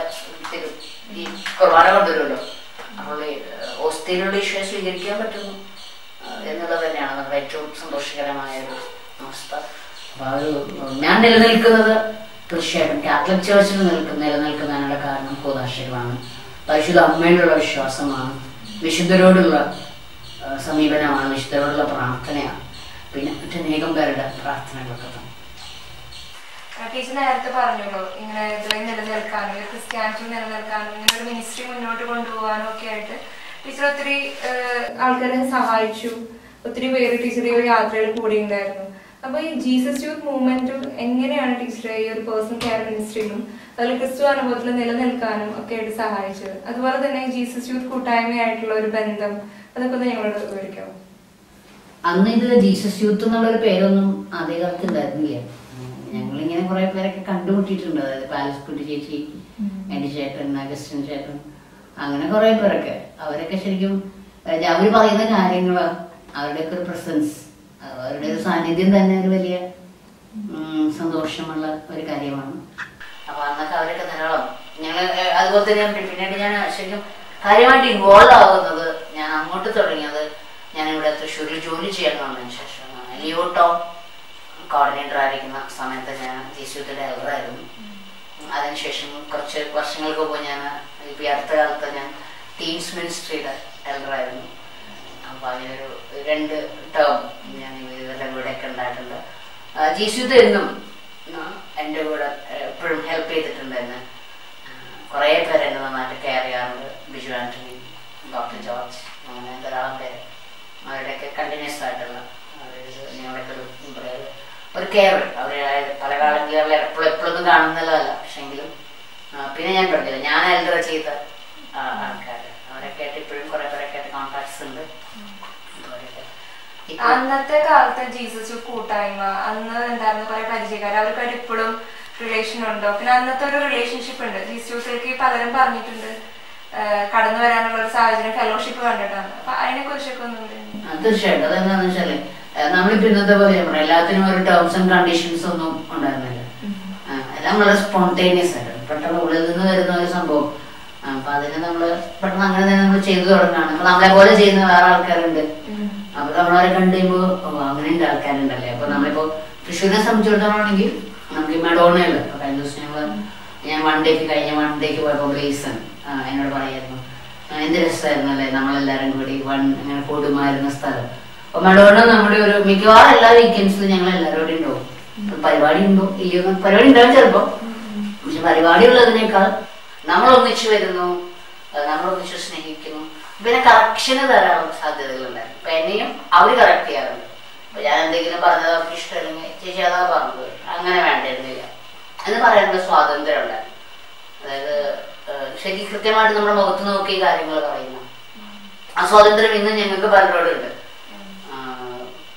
ഈ കുർബാന കൊണ്ടുവരുമല്ലോ. അപ്പോൾ ഓസ്തിയിലുള്ള ഈശോയെ സ്വീകരിക്കാൻ പറ്റുന്നു എന്നുള്ളത് തന്നെയാണ് നമ്മുടെ ഏറ്റവും സന്തോഷകരമായ ഒരു അവസ്ഥ. അപ്പൊ ആ ഒരു ഞാൻ നിലനിൽക്കുന്നത് തീർച്ചയായിട്ടും കാത്തലിക് ചർച്ചിൽ നിലനിൽക്കുന്നതിനുള്ള കാരണം കൂദാശകളാണ്, പരിശുദ്ധ അമ്മയിലുള്ള വിശ്വാസമാണ്, വിശുദ്ധരോടുള്ള സമീപനമാണ്, വിശുദ്ധരോടുള്ള പ്രാർത്ഥനയാണ്, പിന്നെ മറ്റനേകം പേരുടെ പ്രാർത്ഥനകളൊക്കെ തന്നെ. ടീച്ചർ നേരത്തെ പറഞ്ഞല്ലോ ഇങ്ങനെ ഇതിൽ നിലനിൽക്കാനും ക്രിസ്ത്യാനിറ്റി നിലനിൽക്കാനും ഇങ്ങനെ ഒരു മിനിസ്ട്രി മുന്നോട്ട് കൊണ്ടുപോകാനും ഒക്കെ ആയിട്ട് ടീച്ചർ ഒത്തിരി ആൾക്കാരെ സഹായിച്ചു. ഒത്തിരി പേര് ടീച്ചർ ഈ ഒരു യാത്രയിൽ കൂടി ഉണ്ടായിരുന്നു. അപ്പൊ ഈ ജീസസ് യൂത്ത് മൂവ്മെന്റും എങ്ങനെയാണ് ടീച്ചറെ ഈ ഒരു പേഴ്സണൽ കെയർ മിനിസ്ട്രിയിലും അതുപോലെ ക്രിസ്തു അനുഭവത്തിൽ നിലനിൽക്കാനും ഒക്കെ ആയിട്ട് സഹായിച്ചത്? അതുപോലെ തന്നെ ജീസസ് യൂത്ത് കൂട്ടായ്മയായിട്ടുള്ള ഒരു ബന്ധം, അതൊക്കെ ഒന്ന് ഞങ്ങളോട് വിവരിക്കാമോ? അന്ന് ഇത് ജീസസ് യൂത്ത് എന്നുള്ളൊരു പേരൊന്നും ആദ്യകാലത്ത് ഉണ്ടായിരുന്നില്ല. ഞങ്ങളിങ്ങനെ കുറെ പേരൊക്കെ കണ്ടുമുട്ടിയിട്ടുണ്ട്. അതായത് പാലസ് കുട്ടി ചേച്ചി, എന്റെ ചേട്ടൻ, അഗസ്റ്റിൻ ചേട്ടൻ, അങ്ങനെ കുറെ പേരൊക്കെ. അവരൊക്കെ ശരിക്കും അവര് പറയുന്ന കാര്യങ്ങള്, അവരുടെയൊക്കെ ഒരു പ്രസൻസ്, അവരുടെ ഒരു സാന്നിധ്യം തന്നെ ഒരു വലിയ സന്തോഷമുള്ള ഒരു കാര്യമാണ്. അപ്പൊ അന്നൊക്കെ അവരൊക്കെ ധാരാളം ഞങ്ങൾ അതുപോലെ തന്നെ പിന്നീട് ഞാൻ ശരിക്കും കാര്യമായിട്ട് ഇൻവോൾവ് ആകുന്നത്, ഞാൻ അങ്ങോട്ട് തുടങ്ങിയത് ഞാനിവിടെ തൃശ്ശൂരിൽ ജോലി ചെയ്യാൻ വന്നതിന് ശേഷമാണ്. ലിയോ ടോം കോർഡിനേറ്റർ ആയിരിക്കുന്ന സമയത്ത് ഞാൻ ജീസൂത്തിന്റെ എൽഡറായിരുന്നു. അതിനുശേഷം കുറച്ച് വർഷങ്ങൾക്ക് മുമ്പ് ഞാൻ ഇപ്പൊ അടുത്ത കാലത്ത് ഞാൻ ടീംസ് മിനിസ്ട്രിയുടെ എൽഡറായിരുന്നു. അപ്പൊ അതിനൊരു 2 ടേം ഞാൻ ഇവരുടെ കൂടെയൊക്കെ ഉണ്ടായിട്ടുണ്ട്. ജീസൂത്ത് എന്നും എൻ്റെ കൂടെ എപ്പോഴും ഹെൽപ്പ് ചെയ്തിട്ടുണ്ട്. എന്നെ കുറേ പേര് എന്നെ നന്നായിട്ട് കെയർ ചെയ്യാറുണ്ട്. ബിജു ആന്റണി, ഡോക്ടർ ജോർജ്, അങ്ങനെ ധാരാളം പേര്. അവരുടെയൊക്കെ കണ്ടിന്യൂസ് ആയിട്ടുള്ള ഞങ്ങളൊക്കെ ഒരു കെയർ അവരെ പല കാലങ്ങളിൽ അവരെ എപ്പോഴൊന്നും കാണുന്നതല്ല. പക്ഷെങ്കിലും പിന്നെ ഞാൻ പറഞ്ഞില്ല, ഞാൻ എൽഡർ ചെയ്ത ആൾക്കാർ അവരൊക്കെ ആയിട്ട് ഇപ്പോഴും കുറെ പേരൊക്കെ ആയിട്ട് കോൺടാക്ട്സ് ഉണ്ട്. അന്നത്തെ കാലത്തെ ജീസസ് കൂട്ടായ്മ, അന്ന് ഉണ്ടായിരുന്ന കുറെ പരിചയക്കാർ, അവർക്കായിട്ട് ഇപ്പോഴും റിലേഷൻ ഉണ്ടോ? പിന്നെ അന്നത്തെ ഒരു റിലേഷൻഷിപ്പ് ഉണ്ട്. ജീസസിലേക്ക് പലരും പറഞ്ഞിട്ടുണ്ട് കടന്നു വരാനുള്ള ഒരു സാഹചര്യം ഫെലോഷിപ്പ് കണ്ടിട്ടാണ്. അപ്പൊ അതിനെ കുറിച്ചൊക്കെ ഒന്നും തീർച്ചയായിട്ടും അതെന്താന്ന് വെച്ചാല് നമ്മളിപ്പോ ഇന്നത്തെ പോലെ എല്ലാത്തിനും ഒരു ടേംസ് ആൻഡ് കണ്ടീഷൻസ് ഒന്നും ഉണ്ടായിരുന്നില്ല. എല്ലാം വളരെ സ്പോണ്ടേനിയസ് ആയിട്ട് പെട്ടെന്ന് ഉള്ളിൽ നിന്ന് വരുന്ന ഒരു സംഭവം. അപ്പൊ അതിനെ നമ്മള് പെട്ടെന്ന് അങ്ങനെ തന്നെ നമ്മൾ ചെയ്തു തുടങ്ങാണ്. അപ്പൊ നമ്മളെ പോലെ ചെയ്യുന്ന വേറെ ആൾക്കാരുണ്ട്. അപ്പൊ നമ്മളവരെ കണ്ടു കഴിയുമ്പോ അങ്ങനെ ഉണ്ട് ആൾക്കാരുണ്ടല്ലേ. അപ്പൊ നമ്മളിപ്പോ തൃശ്ശൂരിനെ സംബന്ധിച്ചിടത്തോളാണെങ്കിൽ നമുക്ക് മെഡോണയുണ്ട്. അപ്പൊ കഴിഞ്ഞ ദിവസം ഞാൻ കഴിഞ്ഞ വൺ ഡേക്ക് പോയപ്പോ ബ്ലേസൺ എന്നോട് പറയായിരുന്നു, എന്ത് രസമായിരുന്നു അല്ലേ നമ്മളെല്ലാരും കൂടി അങ്ങനെ കൂടുമായിരുന്ന സ്ഥലം. അപ്പൊ മെഡോണ നമ്മുടെ ഒരു മിക്കവാറും എല്ലാ വീക്കെൻഡ്സിലും ഞങ്ങൾ എല്ലാവരോടും ഉണ്ടാവും. പരിപാടി ഉണ്ടോ ഇല്ലയോ? പരിപാടി ഉണ്ടാവും ചിലപ്പോ. പക്ഷെ പരിപാടി ഉള്ളതിനേക്കാൾ നമ്മൾ ഒന്നിച്ചു വരുന്നു, നമ്മൾ ഒന്നിച്ചു സ്നേഹിക്കുന്നു. പിന്നെ കറക്ഷന് ധാരാളം സാധ്യതകളുണ്ടായിരുന്നു. അപ്പൊ എന്നെയും അവര് കറക്റ്റ് ചെയ്യാറുണ്ട്. അപ്പൊ ഞാൻ എന്തെങ്കിലും പറഞ്ഞത് അവർക്ക് ഇഷ്ടമല്ലെങ്കിൽ ചേച്ചി അതാ പറഞ്ഞത്, അങ്ങനെ വേണ്ടിയിരുന്നില്ല എന്ന് പറയാനുള്ള സ്വാതന്ത്ര്യം ഉണ്ടായിരുന്നു. അതായത് ശരിക്കും കൃത്യമായിട്ട് നമ്മുടെ മുഖത്ത് നോക്കി കാര്യങ്ങൾ പറയുന്നു. ആ സ്വാതന്ത്ര്യം ഇന്ന് ഞങ്ങൾക്ക് പലരോടുണ്ട്.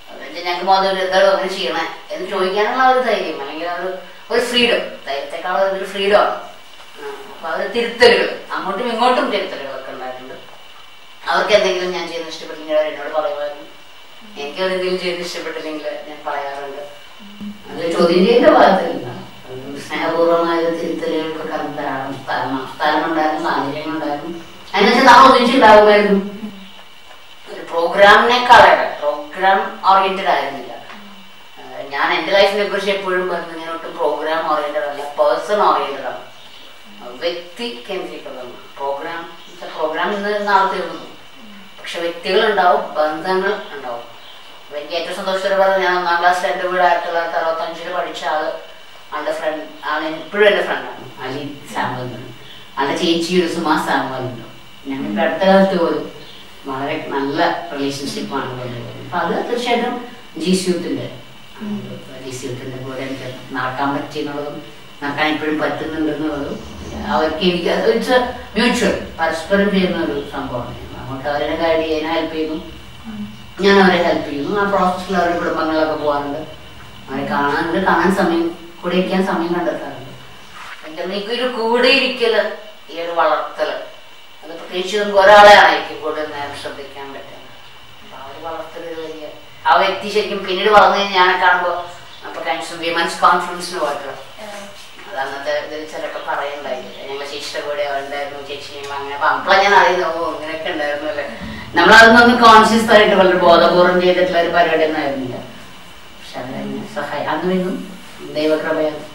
ഞങ്ങൾക്ക് മോദം എന്താണോ അങ്ങനെ ചെയ്യണേ എന്ന് ചോദിക്കാനുള്ള ഒരു ധൈര്യം, അല്ലെങ്കിൽ ഒരു ഫ്രീഡം, ധൈര്യത്തെക്കാളും അതൊരു ഫ്രീഡമാണ്. അപ്പൊ അവർ തിരുത്തലുകൾ, അങ്ങോട്ടും ഇങ്ങോട്ടും തിരുത്തലുകളൊക്കെ ഉണ്ടായിട്ടുണ്ട്. അവർക്ക് എന്തെങ്കിലും ഞാൻ ചെയ്യുന്ന ഇഷ്ടപ്പെട്ടില്ലെങ്കിൽ അവർ എന്നോട് പറയുമായിരുന്നു. എനിക്ക് എന്തെങ്കിലും ചെയ്ത് ഇഷ്ടപ്പെട്ടില്ലെങ്കിൽ ഞാൻ പറയാറുണ്ട്. അത് ചോദ്യം ചെയ്യേണ്ട ഭാഗത്തില്ല, സ്നേഹപൂർവമായ തിരുത്തലുകൾക്കൊക്കെ സ്ഥലമുണ്ടായിരുന്നു, സാഹചര്യങ്ങളുണ്ടായിരുന്നു. അതിനനുസരിച്ച് നമ്മൾ ഒന്നിച്ചുണ്ടാകുമായിരുന്നു. ഒരു പ്രോഗ്രാമിനേക്കാളേറെ പ്രോഗ്രാം ഓറിയന്റഡ് ആയിരുന്നില്ല ഞാൻ. എൻ്റെ ലൈഫിനെ കുറിച്ച് എപ്പോഴും പറയുന്നത് ഞാൻ ഒട്ടും പ്രോഗ്രാം ഓറിയന്റഡ് അല്ല, പേഴ്സൺ ഓറിയന്റഡ് ആണ്, വ്യക്തി കേന്ദ്രീകൃതമാണ്. പ്രോഗ്രാം ഇന്ന് നാളെ തീർന്നു, പക്ഷെ വ്യക്തികളുണ്ടാവും, ബന്ധങ്ങൾ ഉണ്ടാവും. അപ്പൊ എനിക്ക് ഏറ്റവും സന്തോഷത്തോടെ പറഞ്ഞത്, ഞാൻ 1ാം ക്ലാസ്സിൽ എൻ്റെ വീട് 1965 പഠിച്ച ആളുടെ ഫ്രണ്ട് ആണ്, ഇപ്പോഴും എൻ്റെ ഫ്രണ്ടാണ്, അലി സാമുവൽ. ആളുടെ ചേച്ചി ഒരു സുമാ സാമുവൽ ഉണ്ട്. ഞങ്ങൾക്ക് അടുത്ത കാലത്ത് പോലും വളരെ നല്ല റിലേഷൻഷിപ്പാണ് കൊണ്ടുപോകുന്നത്. അപ്പൊ അത് തീർച്ചയായിട്ടും ജീസ്യൂത്തിന്റെ കൂടെ എനിക്ക് നടക്കാൻ പറ്റിയെന്നുള്ളതും നടക്കാൻ ഇപ്പോഴും പറ്റുന്നുണ്ടെന്നുള്ളതും അവർക്ക് എനിക്ക് ഇറ്റ്സ് മ്യൂച്വൽ, പരസ്പരം ചെയ്യുന്ന ഒരു സംഭവമാണ്. നമുക്ക് അവരെ ഗൈഡ് ചെയ്യാൻ ഹെൽപ്പ് ചെയ്യുന്നു, ഞാൻ അവരെ ഹെൽപ്പ് ചെയ്യുന്നു. ആ പ്രോസസ്സിൽ അവരുടെ കുടുംബങ്ങളിലൊക്കെ പോകാറുണ്ട്, അവരെ കാണാൻ സമയം, കൂടെ ഇരിക്കാൻ സമയം കണ്ടെത്താറുണ്ട്. എനിക്ക് ഒരു കൂടെ ഇരിക്കല്, ഈ ഒരു വളർത്തല്, അത് പ്രത്യേകിച്ച് നമുക്ക് ഒരാളെയാണ് എനിക്ക് കൂടുതൽ നേരം ശ്രദ്ധിക്കാൻ പറ്റുന്നത്. അപ്പൊ ആ ഒരു വളർത്തല് വലിയ ആ വ്യക്തി ശരിക്കും പിന്നീട് വളർന്നു കഴിഞ്ഞാൽ ഞാനെ കാണുമ്പോൾ അപ്പൊ വിമൻസ് കോൺഫറൻസിന് പോയിട്ടുള്ളൂ. അത് അന്നത്തെ ഇതിൽ ചിലപ്പോൾ പറയുണ്ടായില്ല, ഞങ്ങളെ ചേച്ചിയുടെ കൂടെ ഉണ്ടായിരുന്നു, ചേച്ചി ഞങ്ങൾ അങ്ങനെ. അപ്പൊ അപ്പോഴാണ് ഞാൻ അറിയുന്നത്, ഓ ഇങ്ങനെയൊക്കെ ഉണ്ടായിരുന്നു അല്ലേ. നമ്മളതൊന്നും കോൺഷ്യസ് ആയിട്ട് വളരെ ബോധപൂർവം ചെയ്തിട്ടുള്ള ഒരു പരിപാടി ഒന്നും ആയിരുന്നില്ല. പക്ഷെ അതിനെ സഹായം അന്നും ഇന്നും ദൈവകൃപയാണ്.